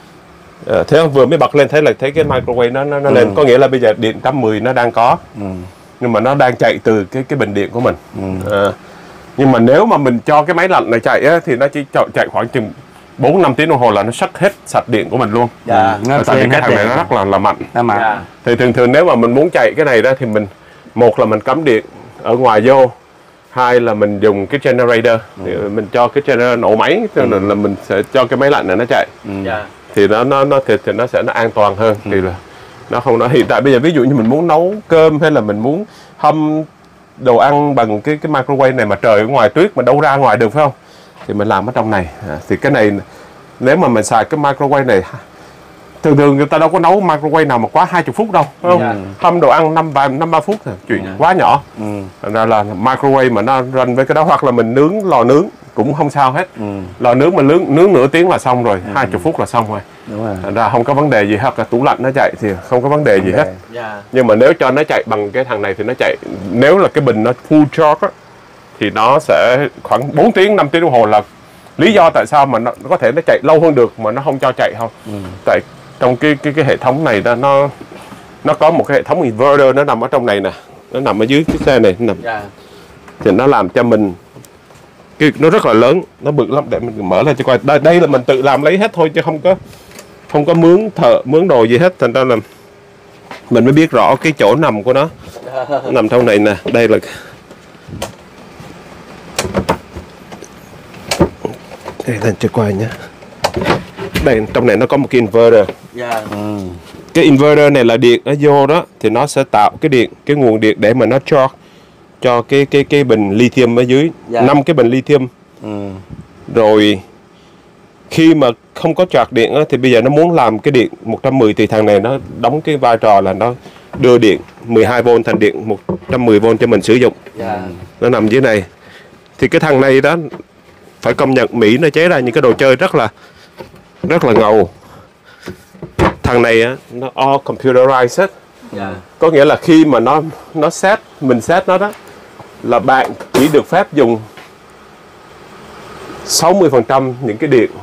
uh, thế không, vừa mới bật lên thấy là thấy cái microwave nó nó, nó ừ. lên, có nghĩa là bây giờ điện một trăm mười nó đang có ừ. nhưng mà nó đang chạy từ cái cái bình điện của mình ừ. uh, nhưng mà nếu mà mình cho cái máy lạnh này chạy á, thì nó chỉ chạy khoảng chừng bốn năm tiếng đồng hồ là nó sắt hết sạch điện của mình luôn. Dạ. Ừ. Tại vì cái thằng này nó rất là là mạnh. Dạ. Thì thường thường nếu mà mình muốn chạy cái này đó thì mình một là mình cắm điện ở ngoài vô, hai là mình dùng cái generator ừ. thì mình cho cái generator nổ máy cho nên ừ. là mình sẽ cho cái máy lạnh này nó chạy ừ. yeah. thì nó nó nó thì, thì nó sẽ nó an toàn hơn ừ. thì là nó không nó hiện tại bây giờ ví dụ như mình muốn nấu cơm hay là mình muốn hâm đồ ăn bằng cái cái microwave này mà trời ở ngoài tuyết mà đâu ra ngoài được phải không, thì mình làm ở trong này à, thì cái này nếu mà mình xài cái microwave này thường thường người ta đâu có nấu microwave nào mà quá hai mươi phút đâu, phải không? Yeah. Hâm đồ ăn năm ba năm ba phút thôi, chuyện yeah. quá nhỏ. Ừ. Thành ra là microwave mà nó run với cái đó, hoặc là mình nướng lò nướng cũng không sao hết. Ừ. Lò nướng mà nướng nướng nửa tiếng là xong rồi, hai mươi ừ. phút là xong rồi. Đúng rồi. Thành ra không có vấn đề gì, hoặc là tủ lạnh nó chạy thì không có vấn đề gì okay. hết. Yeah. Nhưng mà nếu cho nó chạy bằng cái thằng này thì nó chạy, nếu là cái bình nó full charge á, thì nó sẽ khoảng bốn tiếng năm tiếng đồng hồ. Là lý do tại sao mà nó, nó có thể nó chạy lâu hơn được mà nó không cho chạy không? Ừ. Tại trong cái cái cái hệ thống này đó, nó nó có một cái hệ thống inverter nó nằm ở trong này nè, nó nằm ở dưới cái xe này, nó nằm. Yeah. Thì nó làm cho mình cái nó rất là lớn, nó bự lắm, để mình mở lên cho coi. Đây, đây là mình tự làm lấy hết thôi chứ không có không có mướn thợ mướn đồ gì hết, thành ra là mình mới biết rõ cái chỗ nằm của nó. Nó nằm trong này nè, đây là đây lên cho coi nhé. Đây trong này nó có một cái inverter. Yeah. Ừ. Cái inverter này là điện nó vô đó thì nó sẽ tạo cái điện, cái nguồn điện để mà nó cho cho cái cái cái bình lithium ở dưới, năm yeah. cái bình lithium. Ừ. Rồi khi mà không có chạc điện á, thì bây giờ nó muốn làm cái điện một trăm mười thì thằng này nó đóng cái vai trò là nó đưa điện mười hai vôn thành điện một trăm mười vôn cho mình sử dụng. Yeah. Nó nằm dưới này. Thì cái thằng này đó phải công nhận Mỹ nó chế ra những cái đồ chơi rất là rất là ngầu. Thằng này á, nó all computerized hết. Yeah. Có nghĩa là khi mà nó nó set mình set nó đó là bạn chỉ được phép dùng sáu mươi phần trăm những cái điện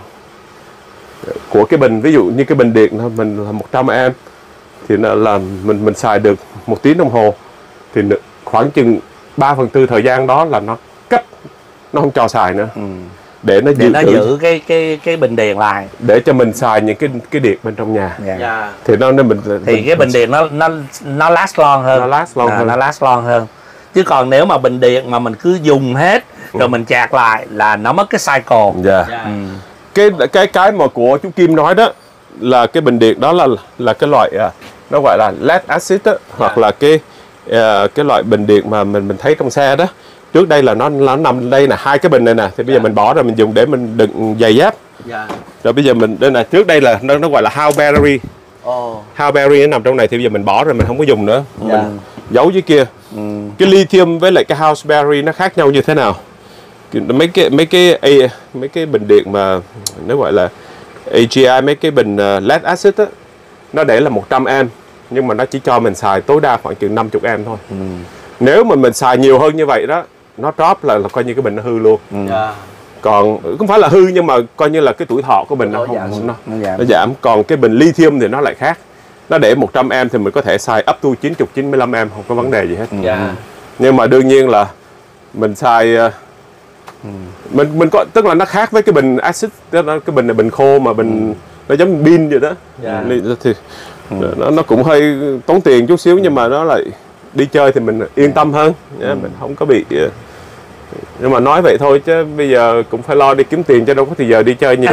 của cái bình, ví dụ như cái bình điện mình là một trăm am thì nó là mình mình xài được một tiếng đồng hồ, thì khoảng chừng ba phần tư thời gian đó là nó cắt, nó không cho xài nữa. Ừ. Để nó để giữ, nó giữ cái cái cái bình điện lại, để cho mình xài những cái cái điện bên trong nhà. yeah. Dạ. Thì nó nên mình thì mình, cái bình điện nó nó nó last long hơn, nó last long à, hơn. nó last long hơn. Chứ còn nếu mà bình điện mà mình cứ dùng hết rồi ừ. mình chạc lại là nó mất cái cycle. Dạ. Dạ. Ừ. Cái cái cái mà của chú Kim nói đó là cái bình điện đó là là cái loại à, nó gọi là lead acid đó, hoặc là cái à, cái loại bình điện mà mình mình thấy trong xe đó. Trước đây là nó nó nằm đây là hai cái bình này nè, thì bây giờ mình bỏ ra mình dùng để mình đựng giày dép. Dạ. Rồi bây giờ mình đây là trước đây là nó nó gọi là house battery. Oh. House battery nó nằm trong này, thì bây giờ mình bỏ rồi mình không có dùng nữa, Dạ. mình giấu dưới kia. Ừ. Cái lithium với lại cái house battery nó khác nhau như thế nào? Mấy cái mấy cái mấy cái bình điện mà nó gọi là a giê i, mấy cái bình lead acid á, nó để là một trăm am nhưng mà nó chỉ cho mình xài tối đa khoảng chừng năm mươi am thôi. Ừ. Nếu mà mình xài nhiều hơn như vậy đó, nó drop là, là coi như cái bình nó hư luôn. Ừ. Dạ. Còn không phải là hư nhưng mà coi như là cái tuổi thọ của bình nó, Nó không, giảm. nó, Nó giảm. nó giảm. Còn cái bình lithium thì nó lại khác. Nó để một trăm am thì mình có thể xài up to chín mươi chín mươi lăm am, không có vấn đề gì hết. Dạ. Nhưng mà đương nhiên là mình xài uh, Ừ. mình mình có, tức là nó khác với cái bình acid, cái bình này bình khô mà bình ừ. nó giống như pin vậy đó. Dạ. Thì ừ. nó nó cũng hơi tốn tiền chút xíu, nhưng mà nó lại đi chơi thì mình yên tâm hơn, ừ. mình không có bị. Nhưng mà nói vậy thôi chứ bây giờ cũng phải lo đi kiếm tiền, chứ đâu có thì giờ đi chơi nhiều.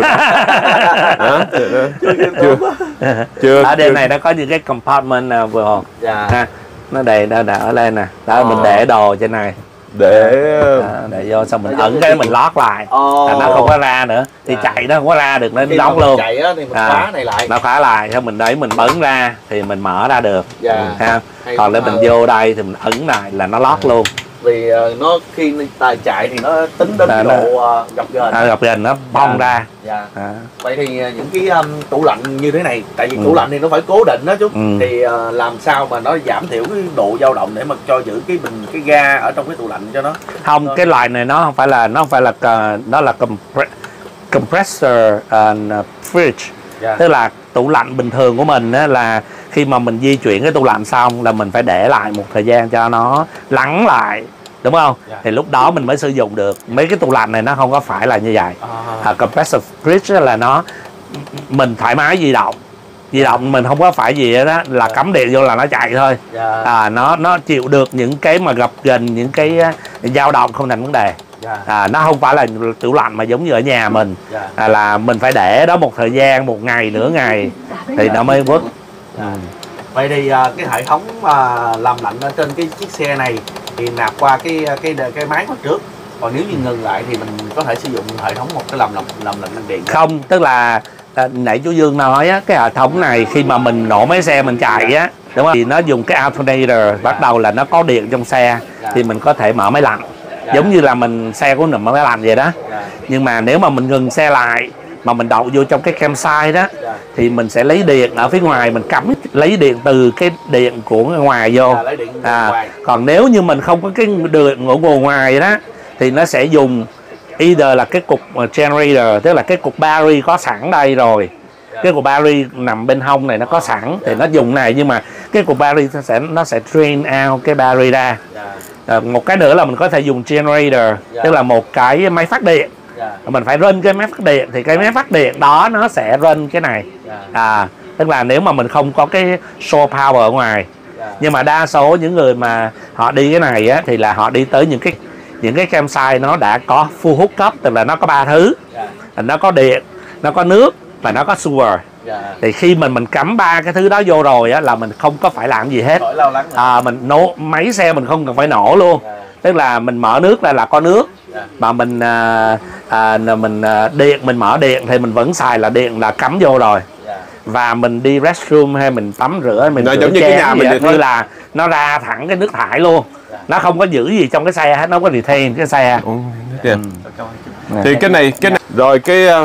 Đó, chưa chưa Ở đây này nó có những cái compartment nào vừa hồn. Dạ. Ha, nó đầy nó đã ở đây nè, đó Ờ. mình để đồ trên này, để đó, để vô xong mình Nó ẩn giống cái như mình chị- lót lại, Ồ. là nó không có ra nữa, thì Dạ. chạy nó không có ra được, nó Khi mà đóng mình luôn. chạy á thì mình À. khóa này lại. Nó khóa lại, xong mình đấy mình bấm ra thì mình mở ra được. Dạ. Ha. Hay Còn nếu quá. mình vô đây thì mình ấn lại là nó lót luôn. Vì uh, nó khi ta chạy thì nó tính đến Là độ uh, gập ghềnh. À, gặp gần nó bong Dạ. ra. Dạ. À. Vậy thì uh, những cái um, tủ lạnh như thế này, tại vì Ừ. tủ lạnh thì nó phải cố định đó chú, Ừ. thì uh, làm sao mà nó giảm thiểu cái độ dao động để mà cho giữ cái bình cái ga ở trong cái tủ lạnh cho nó Không, Nó- cái loại này nó không phải là nó không phải là uh, nó là compre compressor and uh, fridge. Dạ. Tức là tủ lạnh bình thường của mình á, là khi mà mình di chuyển cái tủ lạnh xong là mình phải để lại một thời gian cho nó lắng lại, đúng không? Dạ. Thì lúc đó mình mới sử dụng được. Mấy cái tủ lạnh này nó không có phải là như vậy. À. À, compressor fridge là nó mình thoải mái di động, di động mình không có phải gì hết đó, là Dạ. cắm điện vô là nó chạy thôi. Dạ. À, nó nó chịu được những cái mà gập ghềnh, những cái uh, dao động không thành vấn đề. Dạ. À, nó không phải là tủ lạnh mà giống như ở nhà mình, Dạ. à, là mình phải để đó một thời gian, một ngày, nửa ngày thì nó mới work. Dạ. Vậy thì uh, cái hệ thống uh, làm lạnh ở trên cái chiếc xe này thì nạp qua cái cái cái máy bắt trước. Còn nếu như ngừng lại thì mình có thể sử dụng hệ thống một cái làm lạnh làm lạnh bằng điện. Không, tức là à, nãy chú Dương nói á, cái hệ thống này khi mà mình nổ máy xe mình chạy á, đúng không? Thì nó dùng cái alternator, bắt đầu là nó có điện trong xe thì mình có thể mở máy lạnh. Dạ. Giống như là mình xe của mình mở máy lạnh vậy đó. Dạ. Nhưng mà nếu mà mình ngừng xe lại mà mình đậu vô trong cái campsite đó, Dạ. thì mình sẽ lấy điện ở phía ngoài, mình cắm lấy điện từ cái điện của ngoài vô. Dạ, lấy điện từ À, ngoài. còn nếu như mình không có cái điện ở nguồn ngoài đó thì nó sẽ dùng either là cái cục generator, tức là cái cục battery có sẵn đây rồi. Cái cục battery nằm bên hông này nó có sẵn thì nó dùng này, nhưng mà cái cục battery nó sẽ nó sẽ drain out cái battery ra. Dạ. À, một cái nữa là mình có thể dùng generator, Dạ. tức là một cái máy phát điện. Dạ. Mình phải run cái máy phát điện thì cái máy phát điện đó nó sẽ run cái này. Dạ. À, tức là nếu mà mình không có cái solar power ở ngoài. Dạ. Nhưng mà đa số những người mà họ đi cái này á, thì là họ đi tới những cái những cái campsite nó đã có full hookup, tức là nó có ba thứ. Dạ. Nó có điện, nó có nước và nó có sewer. Dạ. Thì khi mình mình cắm ba cái thứ đó vô rồi á, là mình không có phải làm gì hết. Khỏi lo lắng nữa. À, mình nổ máy xe mình không cần phải nổ luôn. Dạ. Tức là mình mở nước ra là có nước. Dạ. Mà mình à, à, mình à, điện mình mở điện thì mình vẫn xài là điện là cắm vô rồi. Dạ. Và mình đi restroom hay mình tắm rửa mình Nó rửa giống như cái chén nhà gì mình á, vậy thôi. như là nó ra thẳng cái nước thải luôn. Dạ. Nó không có giữ gì trong cái xe hết, nó không có retain cái xe. Ồ, kìa. Cảm ơn chú. Thì cái này cái này rồi cái uh,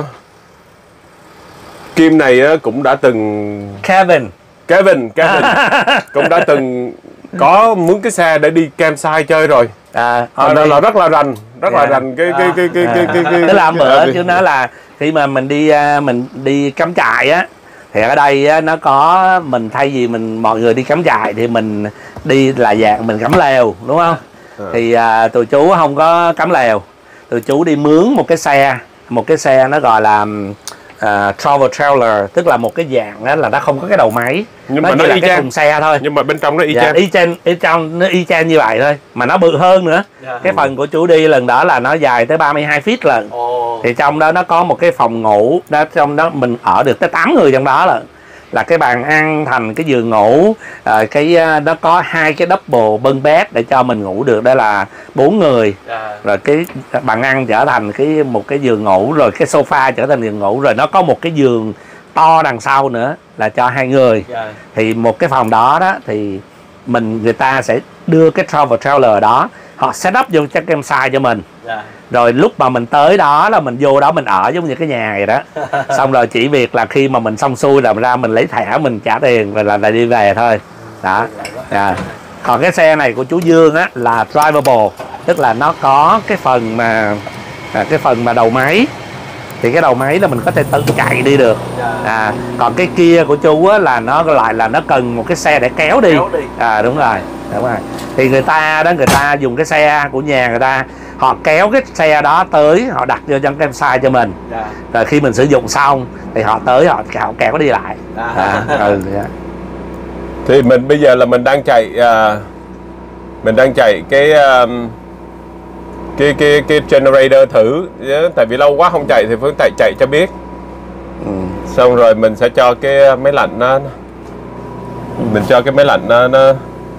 Kim này uh, cũng đã từng Kevin Kevin Kevin cũng đã từng có mướn cái xe để đi campsite chơi rồi. À, À, đây, là rất là rành, rất là Dạ. rành cái cái cái cái cái cái cái tức là hôm bữa cái- chứ nó là khi mà mình đi à, mình đi cắm trại á, thì ở đây á, nó có mình thay vì mình mọi người đi cắm trại thì mình đi là dạng mình cắm lều, đúng không? À. Thì à, tụi chú không có cắm lều, tụi chú đi mướn một cái xe, một cái xe nó gọi là à, travel trailer, tức là một cái dạng đó là nó không có cái đầu máy, Nhưng nó mà chỉ nó là y cái chang. thùng xe thôi. Nhưng mà bên trong nó y Dạ, chang. y chang, y chang, nó y chang như vậy thôi, mà nó bự hơn nữa. Dạ. Cái phần của chú đi lần đó là nó dài tới ba mươi hai feet lần. Ồ. Thì trong đó nó có một cái phòng ngủ đó, trong đó mình ở được tới tám người trong đó, là là cái bàn ăn thành cái giường ngủ, à, cái à, nó có hai cái double bunk bed để cho mình ngủ được, đó là bốn người. Dạ. Rồi cái bàn ăn trở thành cái một cái giường ngủ, rồi cái sofa trở thành giường ngủ, rồi nó có một cái giường to đằng sau nữa là cho hai người. Dạ. Thì một cái phòng đó đó thì mình người ta sẽ đưa cái travel trailer đó, họ set up vô cho campsite cho mình. Dạ. Rồi lúc mà mình tới đó là mình vô đó mình ở giống như cái nhà vậy đó. Xong rồi chỉ việc là khi mà mình xong xuôi làm ra mình lấy thẻ mình trả tiền rồi là, là đi về thôi đó. À. Còn cái xe này của chú Dương á là drivable, tức là nó có cái phần mà à, cái phần mà đầu máy, thì cái đầu máy là mình có thể tự chạy đi được. À, còn cái kia của chú á là nó lại là nó cần một cái xe để kéo đi. Kéo đi. À đúng rồi, đúng rồi. Thì người ta đó, người ta dùng cái xe của nhà người ta, họ kéo cái xe đó tới, họ đặt vô trong campsite cho mình. Dạ. Rồi khi mình sử dụng xong thì họ tới họ, họ kéo đi lại. À. À, ừ, dạ. Thì mình bây giờ là mình đang chạy à, mình đang chạy cái um, cái cái cái generator thử, tại vì lâu quá không chạy thì Phương chạy chạy cho biết. Ừ. Xong rồi mình sẽ cho cái máy lạnh nó mình cho cái máy lạnh nó, nó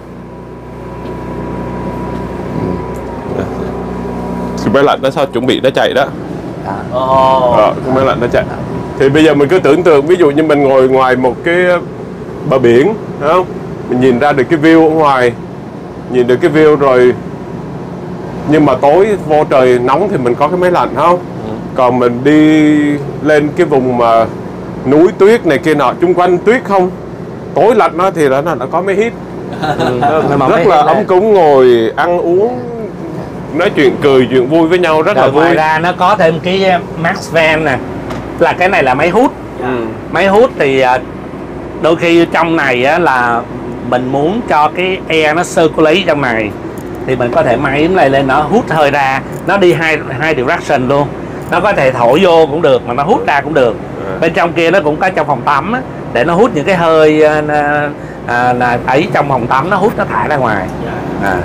cái máy lạnh nó sao chuẩn bị nó chạy đó. À. Ồ. Ờ, cái máy lạnh nó chạy. Thì bây giờ mình cứ tưởng tượng ví dụ như mình ngồi ngoài một cái bờ biển, đúng không? Mình nhìn ra được cái view ở ngoài, nhìn được cái view rồi, nhưng mà tối vô trời nóng thì mình có cái máy lạnh không? Ừ. Còn mình đi lên cái vùng mà núi tuyết này kia nọ, chung quanh tuyết không, tối lạnh nó thì là nó, nó có máy hít. Nhưng mà Rất mấy là cái ấm cúng, ngồi ăn uống, nói chuyện cười chuyện vui với nhau rất là Rồi ngoài vui. ra nó có thêm cái Max Fan nè, là cái này là máy hút. Ừ. Máy hút thì à, đôi khi trong này á, là mình muốn cho cái air nó circulate trong này thì mình có thể máy này lên nó hút hơi ra, nó đi hai hai direction luôn, nó có thể thổi vô cũng được mà nó hút ra cũng được. À. Bên trong kia nó cũng có trong phòng tắm á, để nó hút những cái hơi à, à, à, ấy trong phòng tắm, nó hút nó thải ra ngoài. À.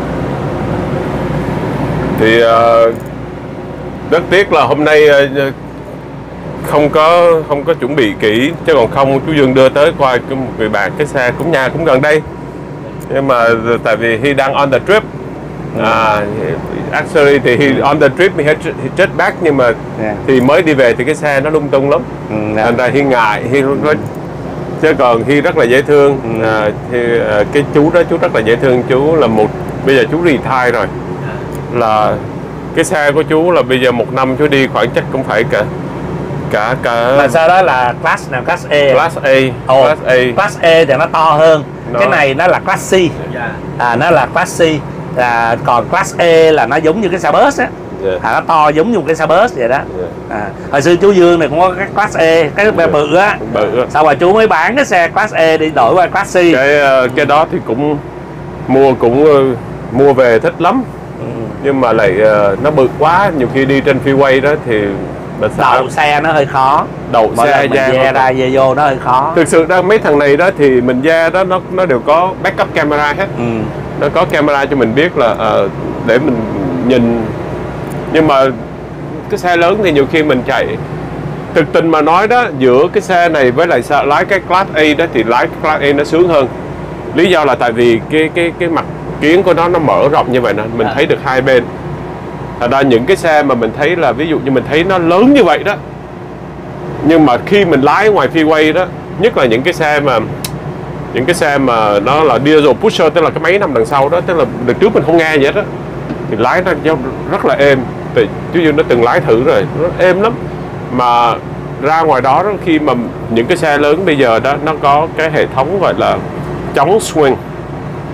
Thì uh, rất tiếc là hôm nay uh, không có không có chuẩn bị kỹ, chứ còn không chú Dương đưa tới qua cái một người bạn, cái xe cũng nhà cũng gần đây, nhưng mà tại vì he đang on the trip. À, actually thì he on the trip, he, he just back, nhưng mà Yeah. thì mới đi về thì cái xe nó lung tung lắm. Ừ, Thành ra he ngại, he rất, chứ còn he rất là dễ thương. Ừ. À, thì, à, cái chú đó chú rất là dễ thương, chú là một bây giờ chú retire rồi, là cái xe của chú là bây giờ một năm chú đi khoảng chắc cũng phải cả cả cả mà sau đó là class nào, class A. class A. Ồ, Class A. class A thì nó to hơn. Nó- Cái này nó là class C. Dạ. À, nó là class C. À, còn class A là nó giống như cái xe bus á. Yeah. À, nó to giống như một cái xe bus vậy đó. Yeah. À, hồi xưa chú Dương này cũng có cái class A, cái bè bự á. Bự á. Sau rồi chú mới bán cái xe class A đi đổi qua class C. Cái ờ, cái đó thì cũng mua cũng ờ, mua về thích lắm, Ừ. nhưng mà lại ờ, nó bự quá, nhiều khi đi trên freeway đó thì mình sợ Đậu xe nó hơi khó. đậu Mỗi xe lần mình ra ve ra ve vô nó hơi khó. Thực sự ra mấy thằng này đó thì mình ra đó nó nó đều có backup camera hết. Ừ. Nó có camera cho mình biết là ờ, để mình nhìn. Nhưng mà cái xe lớn thì nhiều khi mình chạy, thực tình mà nói đó, giữa cái xe này với lại xe lái cái class A đó thì lái cái class A nó sướng hơn. Lý do là tại vì cái cái cái mặt kiến của nó nó mở rộng như vậy nè, mình À. thấy được hai bên. Thật ra những cái xe mà mình thấy là ví dụ như mình thấy nó lớn như vậy đó, nhưng mà khi mình lái ngoài freeway đó, nhất là những cái xe mà những cái xe mà nó là diesel pusher, tức là cái máy nằm đằng sau đó, tức là đợt trước mình không nghe gì hết á, thì lái nó rất là êm. Thì chú Dương nó từng lái thử rồi, nó êm lắm. Mà ra ngoài đó, đó khi mà những cái xe lớn bây giờ đó nó có cái hệ thống gọi là chống swing,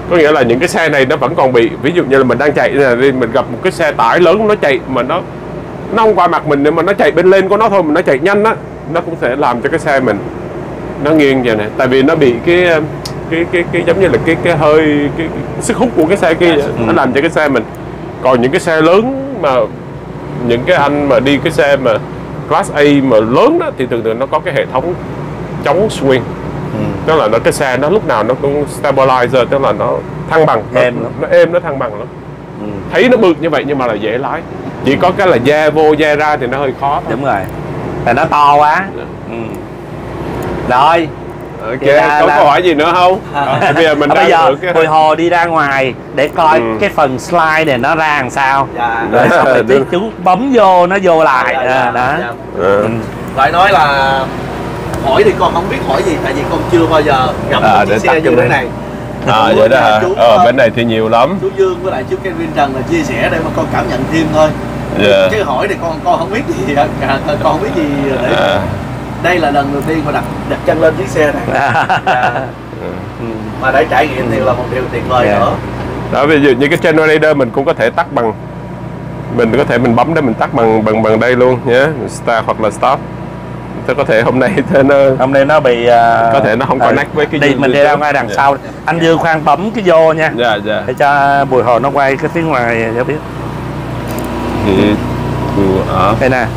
Có nghĩa là những cái xe này nó vẫn còn bị, ví dụ như là mình đang chạy là mình gặp một cái xe tải lớn nó chạy mà nó nó không qua mặt mình nhưng mà nó chạy bên lên của nó thôi, mà nó chạy nhanh á, nó cũng sẽ làm cho cái xe mình nó nghiêng vậy này, tại vì nó bị cái cái cái cái giống như là cái cái hơi cái, cái sức hút của cái xe kia, ừ. nó làm cho cái xe mình. Còn những cái xe lớn mà những cái anh mà đi cái xe mà class A mà lớn đó thì thường thường nó có cái hệ thống chống swing, ừ. tức là nó cái xe nó lúc nào nó cũng stabilizer, tức là nó thăng bằng, nó êm, nó êm nó thăng bằng lắm. Ừ. Thấy nó bự như vậy nhưng mà là dễ lái, chỉ có cái là da vô da ra thì nó hơi khó thôi. Đúng rồi, là nó to quá. Ừ. Rồi. Ok, có là... câu hỏi gì nữa không? À, bây giờ mình à, đang bây giờ cái... Bùi Hồ đi ra ngoài để coi ừ. cái phần slide này nó ra làm sao. Dạ. Rồi xong rồi tí chú bấm vô nó vô lại. Dạ, dạ, đó. Dạ. Ừ. Lại nói là hỏi thì con không biết hỏi gì, tại vì con chưa bao giờ gặp à, một chiếc xe như thế này. À vậy đó hả? Chú, ờ, bên này thì nhiều lắm. Chú Dương với lại chú Kevin Trần là chia sẻ để mà con cảm nhận thêm thôi. Yeah. Chứ hỏi thì con con không biết gì, con không biết gì để à. Đây là lần đầu tiên mà đặt đặt chân lên chiếc xe này. À, ừ. Mà để trải nghiệm thì là một điều tuyệt vời yeah. nữa. Đó, ví dụ như cái generator mình cũng có thể tắt bằng, mình có thể mình bấm để mình tắt bằng bằng bằng đây luôn nhé, start hoặc là stop. Thế có thể hôm nay thế nó hôm nay nó bị uh, có thể nó không uh, connect với cái đi mình đi ra ngoài đằng yeah. sau. Anh Dương khoan bấm cái vô nha, yeah, yeah. để cho Bùi Hồ nó quay cái tiếng ngoài cho biết. Thì ở đây nè,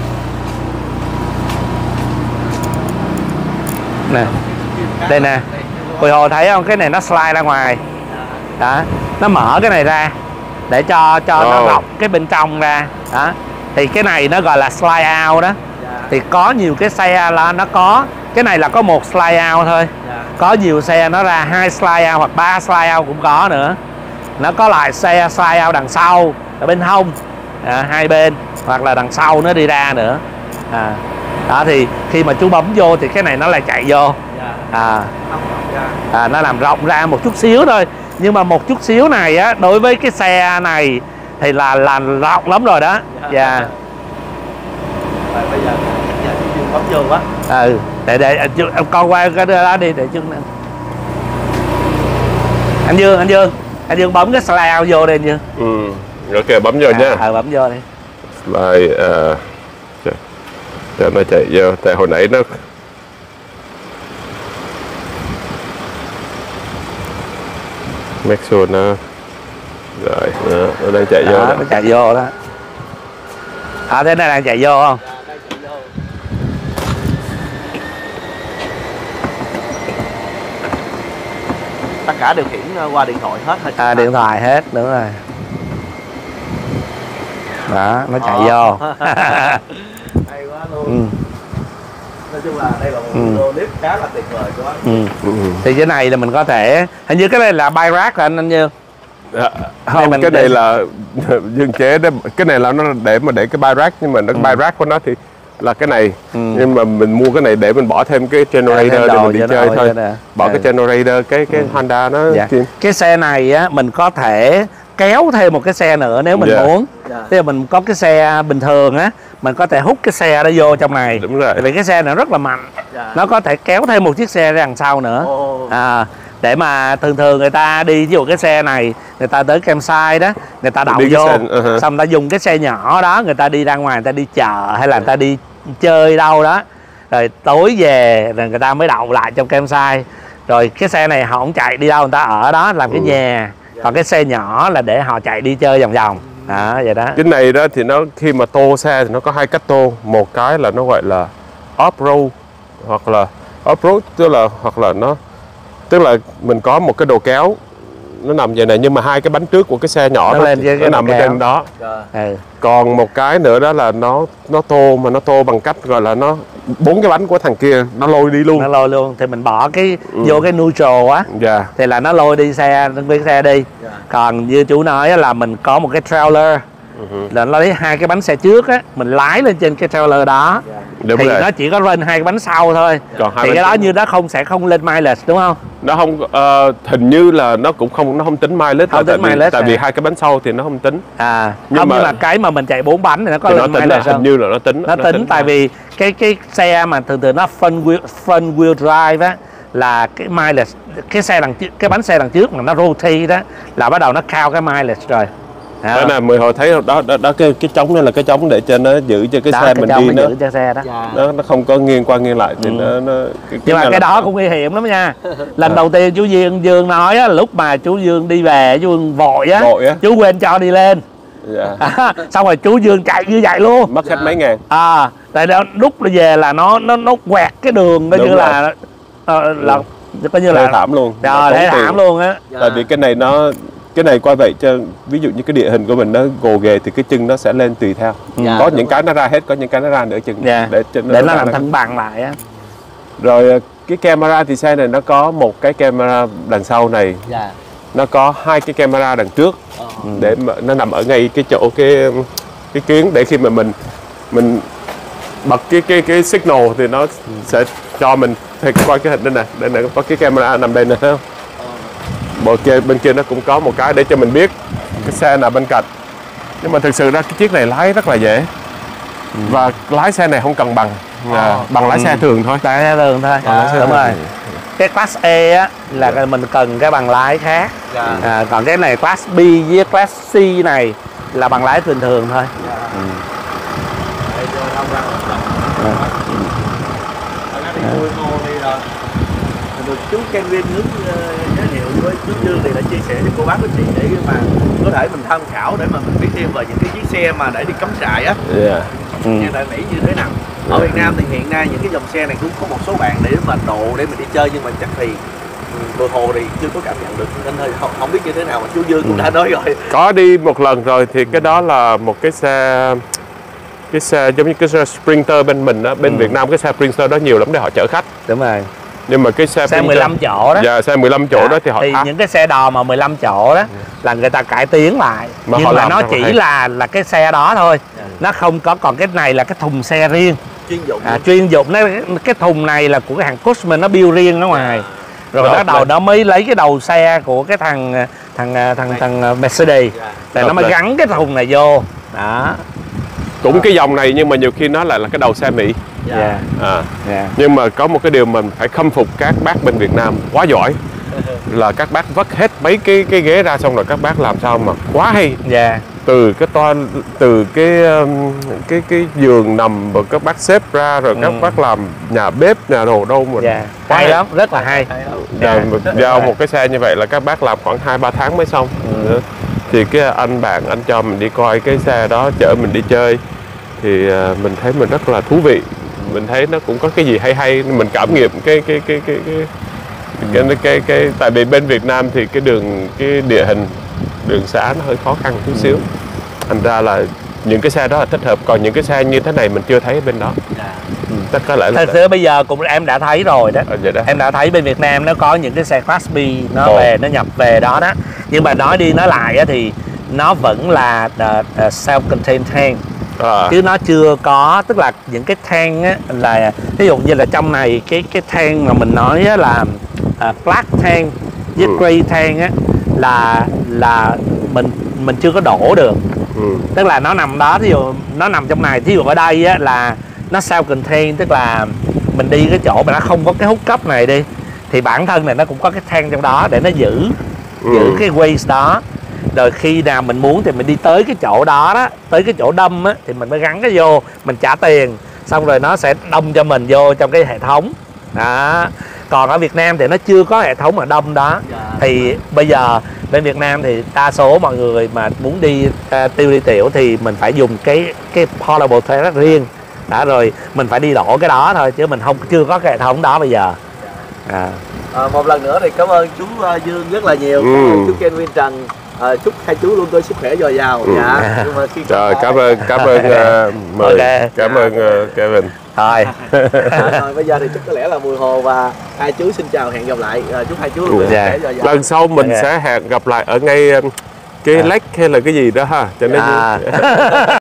nè đây nè, Bùi Hồ thấy không, cái này nó slide ra ngoài đó, nó mở cái này ra để cho cho oh. nó lọc cái bên trong ra đó, thì cái này nó gọi là slide out đó. Thì có nhiều cái xe là nó có cái này là có một slide out thôi, có nhiều xe nó ra hai slide out hoặc ba slide out cũng có nữa. Nó có lại xe slide out đằng sau ở bên hông à, hai bên, hoặc là đằng sau nó đi ra nữa à. Đó thì khi mà chú bấm vô thì cái này nó lại chạy vô à, à, nó làm rộng ra một chút xíu thôi, nhưng mà một chút xíu này á đối với cái xe này thì là là rộng lắm rồi đó. Dạ yeah. Bây giờ giờ chú bấm vô quá. Ừ, để để con qua cái đó đi để chú. Anh Dương, anh Dương, anh Dương bấm cái slide out vô đây anh Dương. Ừ, ok bấm vô à, nha. À, bấm vô đi. Slide uh, cho, cho nó chạy vô, tại hồi nãy nó make sure nó rồi, nó, nó đang chạy đó, vô đó. Nó chạy vô đó. À, thế này đang chạy vô không? Tất cả điều khiển qua điện thoại hết hả? À, điện thoại hết, đúng rồi. Đó, nó chạy ờ. vô. Hay quá luôn. Ừ. Nói chung là đây là một video clip khá là tuyệt vời quá. Ừ. Ừ. Thì cái này là mình có thể, hình như cái này là buy rack hả anh anh Dương? À, không, cái này là dương chế đó, cái này là nó để mà để cái buy rack, nhưng mà nó ừ. buy rack của nó thì là cái này, ừ. nhưng mà mình mua cái này để mình bỏ thêm cái generator để mình đi chơi thôi, bỏ cái generator cái cái ừ. Honda nó dạ. Cái xe này á mình có thể kéo thêm một cái xe nữa nếu mình yeah. muốn. Yeah. Tức là mình có cái xe bình thường á, mình có thể hút cái xe đó vô trong này. Đúng rồi. Vì cái xe này rất là mạnh, yeah. nó có thể kéo thêm một chiếc xe ra đằng sau nữa. Oh. À, để mà thường thường người ta đi ví dụ cái xe này, người ta tới campsite đó, người ta đậu vô, xe, uh-huh. xong người ta dùng cái xe nhỏ đó, người ta đi ra ngoài, người ta đi chợ hay là người ta đi chơi đâu đó, rồi tối về rồi người ta mới đậu lại trong campsite. Rồi cái xe này họ không chạy đi đâu, người ta ở đó làm cái nhà. Còn cái xe nhỏ là để họ chạy đi chơi vòng vòng đó, vậy đó. Cái này đó thì nó khi mà tô xe thì nó có hai cách tô, một cái là nó gọi là off-road hoặc là off-road, tức là hoặc là nó tức là mình có một cái đồ kéo nó nằm vậy này, nhưng mà hai cái bánh trước của cái xe nhỏ nó, đó, lên cái nó nằm ở trên đó. Ừ. Còn một cái nữa đó là nó nó tô mà nó tô bằng cách gọi là nó bốn cái bánh của thằng kia nó lôi đi luôn. Nó lôi luôn thì mình bỏ cái ừ. vô cái neutral á, yeah. thì là nó lôi đi xe, nó cái xe đi. Yeah. Còn như chú nói là mình có một cái trailer, uh-huh. là nó lấy hai cái bánh xe trước á, mình lái lên trên cái trailer đó. Yeah. Đúng thì rồi. Nó chỉ có lên hai cái bánh sau thôi. Còn thì cái đó trước. Như đó không sẽ không lên mileage đúng không? Nó không, uh, hình như là nó cũng không nó không tính mileage, không tại, tính vì, mileage tại vì hai cái bánh sau thì nó không tính. À, nhưng không, mà, nhưng mà cái mà mình chạy bốn bánh thì nó có thì lên nó tính mileage là, hình như là nó tính. Nó, nó tính, tính tại vì cái cái xe mà thường thường nó front wheel, front wheel drive á là cái mileage, cái xe đằng trước, cái bánh xe đằng trước mà nó rotate đó là bắt đầu nó cao cái mileage rồi. Đó là mười hồi thấy đó, đó, đó cái cái trống đó là cái trống để cho nó giữ cho cái đó, xe cái mình trống đi nó nó, giữ cho xe đó. Dạ. nó nó không có nghiêng qua nghiêng lại thì Ừ. nó, nó cái, Nhưng mà này cái là- đó cũng nguy hiểm lắm nha. Lần đầu tiên chú Dương Dương nói á, lúc mà chú Dương đi về, chú Dương vội á, Vội á. chú quên cho đi lên. Dạ. À, xong rồi chú Dương chạy như vậy luôn. Mất hết mấy ngàn. À, tại đó lúc nó về là nó nó nó quẹt cái đường coi Đúng như rồi. là ờ, là coi như Thê là thảm luôn. Rồi, Tốn thế tiền. thảm luôn á. Tại vì cái này nó cái này qua vậy cho ví dụ như cái địa hình của mình nó gồ ghề thì cái chân nó sẽ lên tùy theo. Dạ, Có đúng những rồi. cái nó ra hết, có những cái nó ra nửa chừng. Dạ. Để cho Để nó làm ra- thăng bằng lại á. Rồi cái camera thì xe này nó có một cái camera đằng sau này, Dạ. nó có hai cái camera đằng trước Ờ. để mà nó nằm ở ngay cái chỗ cái cái kiến để khi mà mình mình bật cái cái cái signal thì nó sẽ cho mình thì coi cái hình đây nè, đây nè có cái camera nằm đây nè thấy không? Bộ kia bên kia nó cũng có một cái để cho mình biết cái xe nào bên cạnh. Nhưng mà thực sự ra cái chiếc này lái rất là dễ và lái xe này không cần bằng à, bằng lái xe thường thôi. Tại ra đường thôi. Bằng lái xe Đúng thường rồi. thì- Cái class E á là cái mình cần cái bằng lái khác. Dạ. À, còn cái này class B với class C này là bằng lái bình thường thôi. Đây, cho thông ra một lần. Thật ra thì mùi hồ thì là được chú Kenvin hướng ờ, giới thiệu với chú Dương thì đã chia sẻ với cô bác với chị để mà có thể mình tham khảo để mà mình biết thêm về những cái chiếc xe mà để đi cắm trại á, Yeah. Ừ. như tại Mỹ như thế nào. Ở Việt Nam thì hiện nay những cái dòng xe này cũng có một số bạn để mà độ để mình đi chơi, nhưng mà chắc thì Bờ Hồ thì chưa có cảm nhận được nên hơi không, không biết như thế nào mà chú Dương cũng đã nói rồi. Có đi một lần rồi thì cái đó là một cái xe cái xe giống như cái xe Sprinter bên mình á, bên Ừ. Việt Nam cái xe Sprinter đó nhiều lắm để họ chở khách. Đúng rồi. Nhưng mà cái xe Xe Sprinter- mười lăm chỗ đó. Dạ, xe mười lăm chỗ đó thì họ thì áp. những cái xe đò mà mười lăm chỗ đó là người ta cải tiến lại, Mà nhưng họ mà làm nó rất là chỉ hay. là là cái xe đó thôi, nó không có, còn cái này là cái thùng xe riêng, Chuyên dụng. à, chuyên dụng. Nó cái thùng này là của cái hàng Cushman, nó build riêng ở ngoài, rồi Đợt bắt đầu này- nó mới lấy cái đầu xe của cái thằng thằng thằng thằng Mercedes Dạ. để nó Đợt mới này- gắn cái thùng này vô đó. Cũng cái dòng này nhưng mà nhiều khi nó lại là cái đầu xe Mỹ. Dạ, À. dạ. Nhưng mà có một cái điều mình phải khâm phục các bác bên Việt Nam quá giỏi là các bác vất hết mấy cái cái ghế ra xong rồi các bác làm sao mà quá hay. Dạ. Từ cái toan từ cái um, cái cái giường nằm rồi các bác xếp ra rồi các Ừ. bác làm nhà bếp nhà đồ đâu mà Dạ. quá Hay lắm, rất là hay. Dạ, giao một cái xe như vậy là các bác làm khoảng hai ba tháng mới xong. Ừ. Thì cái anh bạn anh cho mình đi coi cái xe đó, chở mình đi chơi thì à, mình thấy mình rất là thú vị. Mình thấy nó cũng có cái gì hay hay, mình cảm nghiệm cái cái cái cái cái cái, cái, cái, cái tại vì bên Việt Nam thì cái đường cái địa hình đường xá nó hơi khó khăn chút xíu. Thành ra là những cái xe đó là thích hợp, còn những cái xe như thế này mình chưa thấy ở bên đó. Tất có lẽ là Thật sự bây giờ cũng em đã thấy rồi đó. Ờ, vậy đó. Em đã thấy bên Việt Nam nó có những cái xe Class B nó Ồ. về, nó nhập về đó đó. Nhưng mà nói đi nói lại á, thì nó vẫn là uh, uh, self-contained tank, à, chứ nó chưa có, tức là những cái tank á, là ví dụ như là trong này cái cái tank mà mình nói á, là uh, black tank với Ừ. grey tank á, là là mình mình chưa có đổ được. ừ, Tức là nó nằm đó, thí dụ nó nằm trong này, thí dụ ở đây á, là nó self-contained, tức là mình đi cái chỗ mà nó không có cái hút cấp này đi thì bản thân này nó cũng có cái tank trong đó để nó giữ ừ. giữ cái waste đó, rồi khi nào mình muốn thì mình đi tới cái chỗ đó đó, tới cái chỗ đâm á thì mình mới gắn cái vô, mình trả tiền xong rồi nó sẽ đâm cho mình vô trong cái hệ thống đó. Còn ở Việt Nam thì nó chưa có hệ thống mà đâm đó. Dạ. Thì bây giờ bên Việt Nam thì đa số mọi người mà muốn đi uh, tiêu đi tiểu thì mình phải dùng cái cái portable toilet riêng đã, rồi mình phải đi đổ cái đó thôi, chứ mình không chưa có cái hệ thống đó bây giờ. À. À, một lần nữa thì cảm ơn chú uh, Dương rất là nhiều. Ừ. Cảm ơn chú Kenvin Trần. À, chúc hai chú luôn có sức khỏe dồi dào. Ừ. Dạ. Nhưng mà khi Trời, cảm ơn cảm ơn uh, mời Ok. cảm ơn uh, Kevin. Thôi. À, rồi bây giờ thì chắc có lẽ là Mùi Hồ và hai chú xin chào, hẹn gặp lại. À, chúc hai chú luôn có sức Dạ. khỏe dồi dào. Lần sau mình Ok. sẽ hẹn gặp lại ở ngay um, cái À. lake hay là cái gì đó ha cho nó À. vui.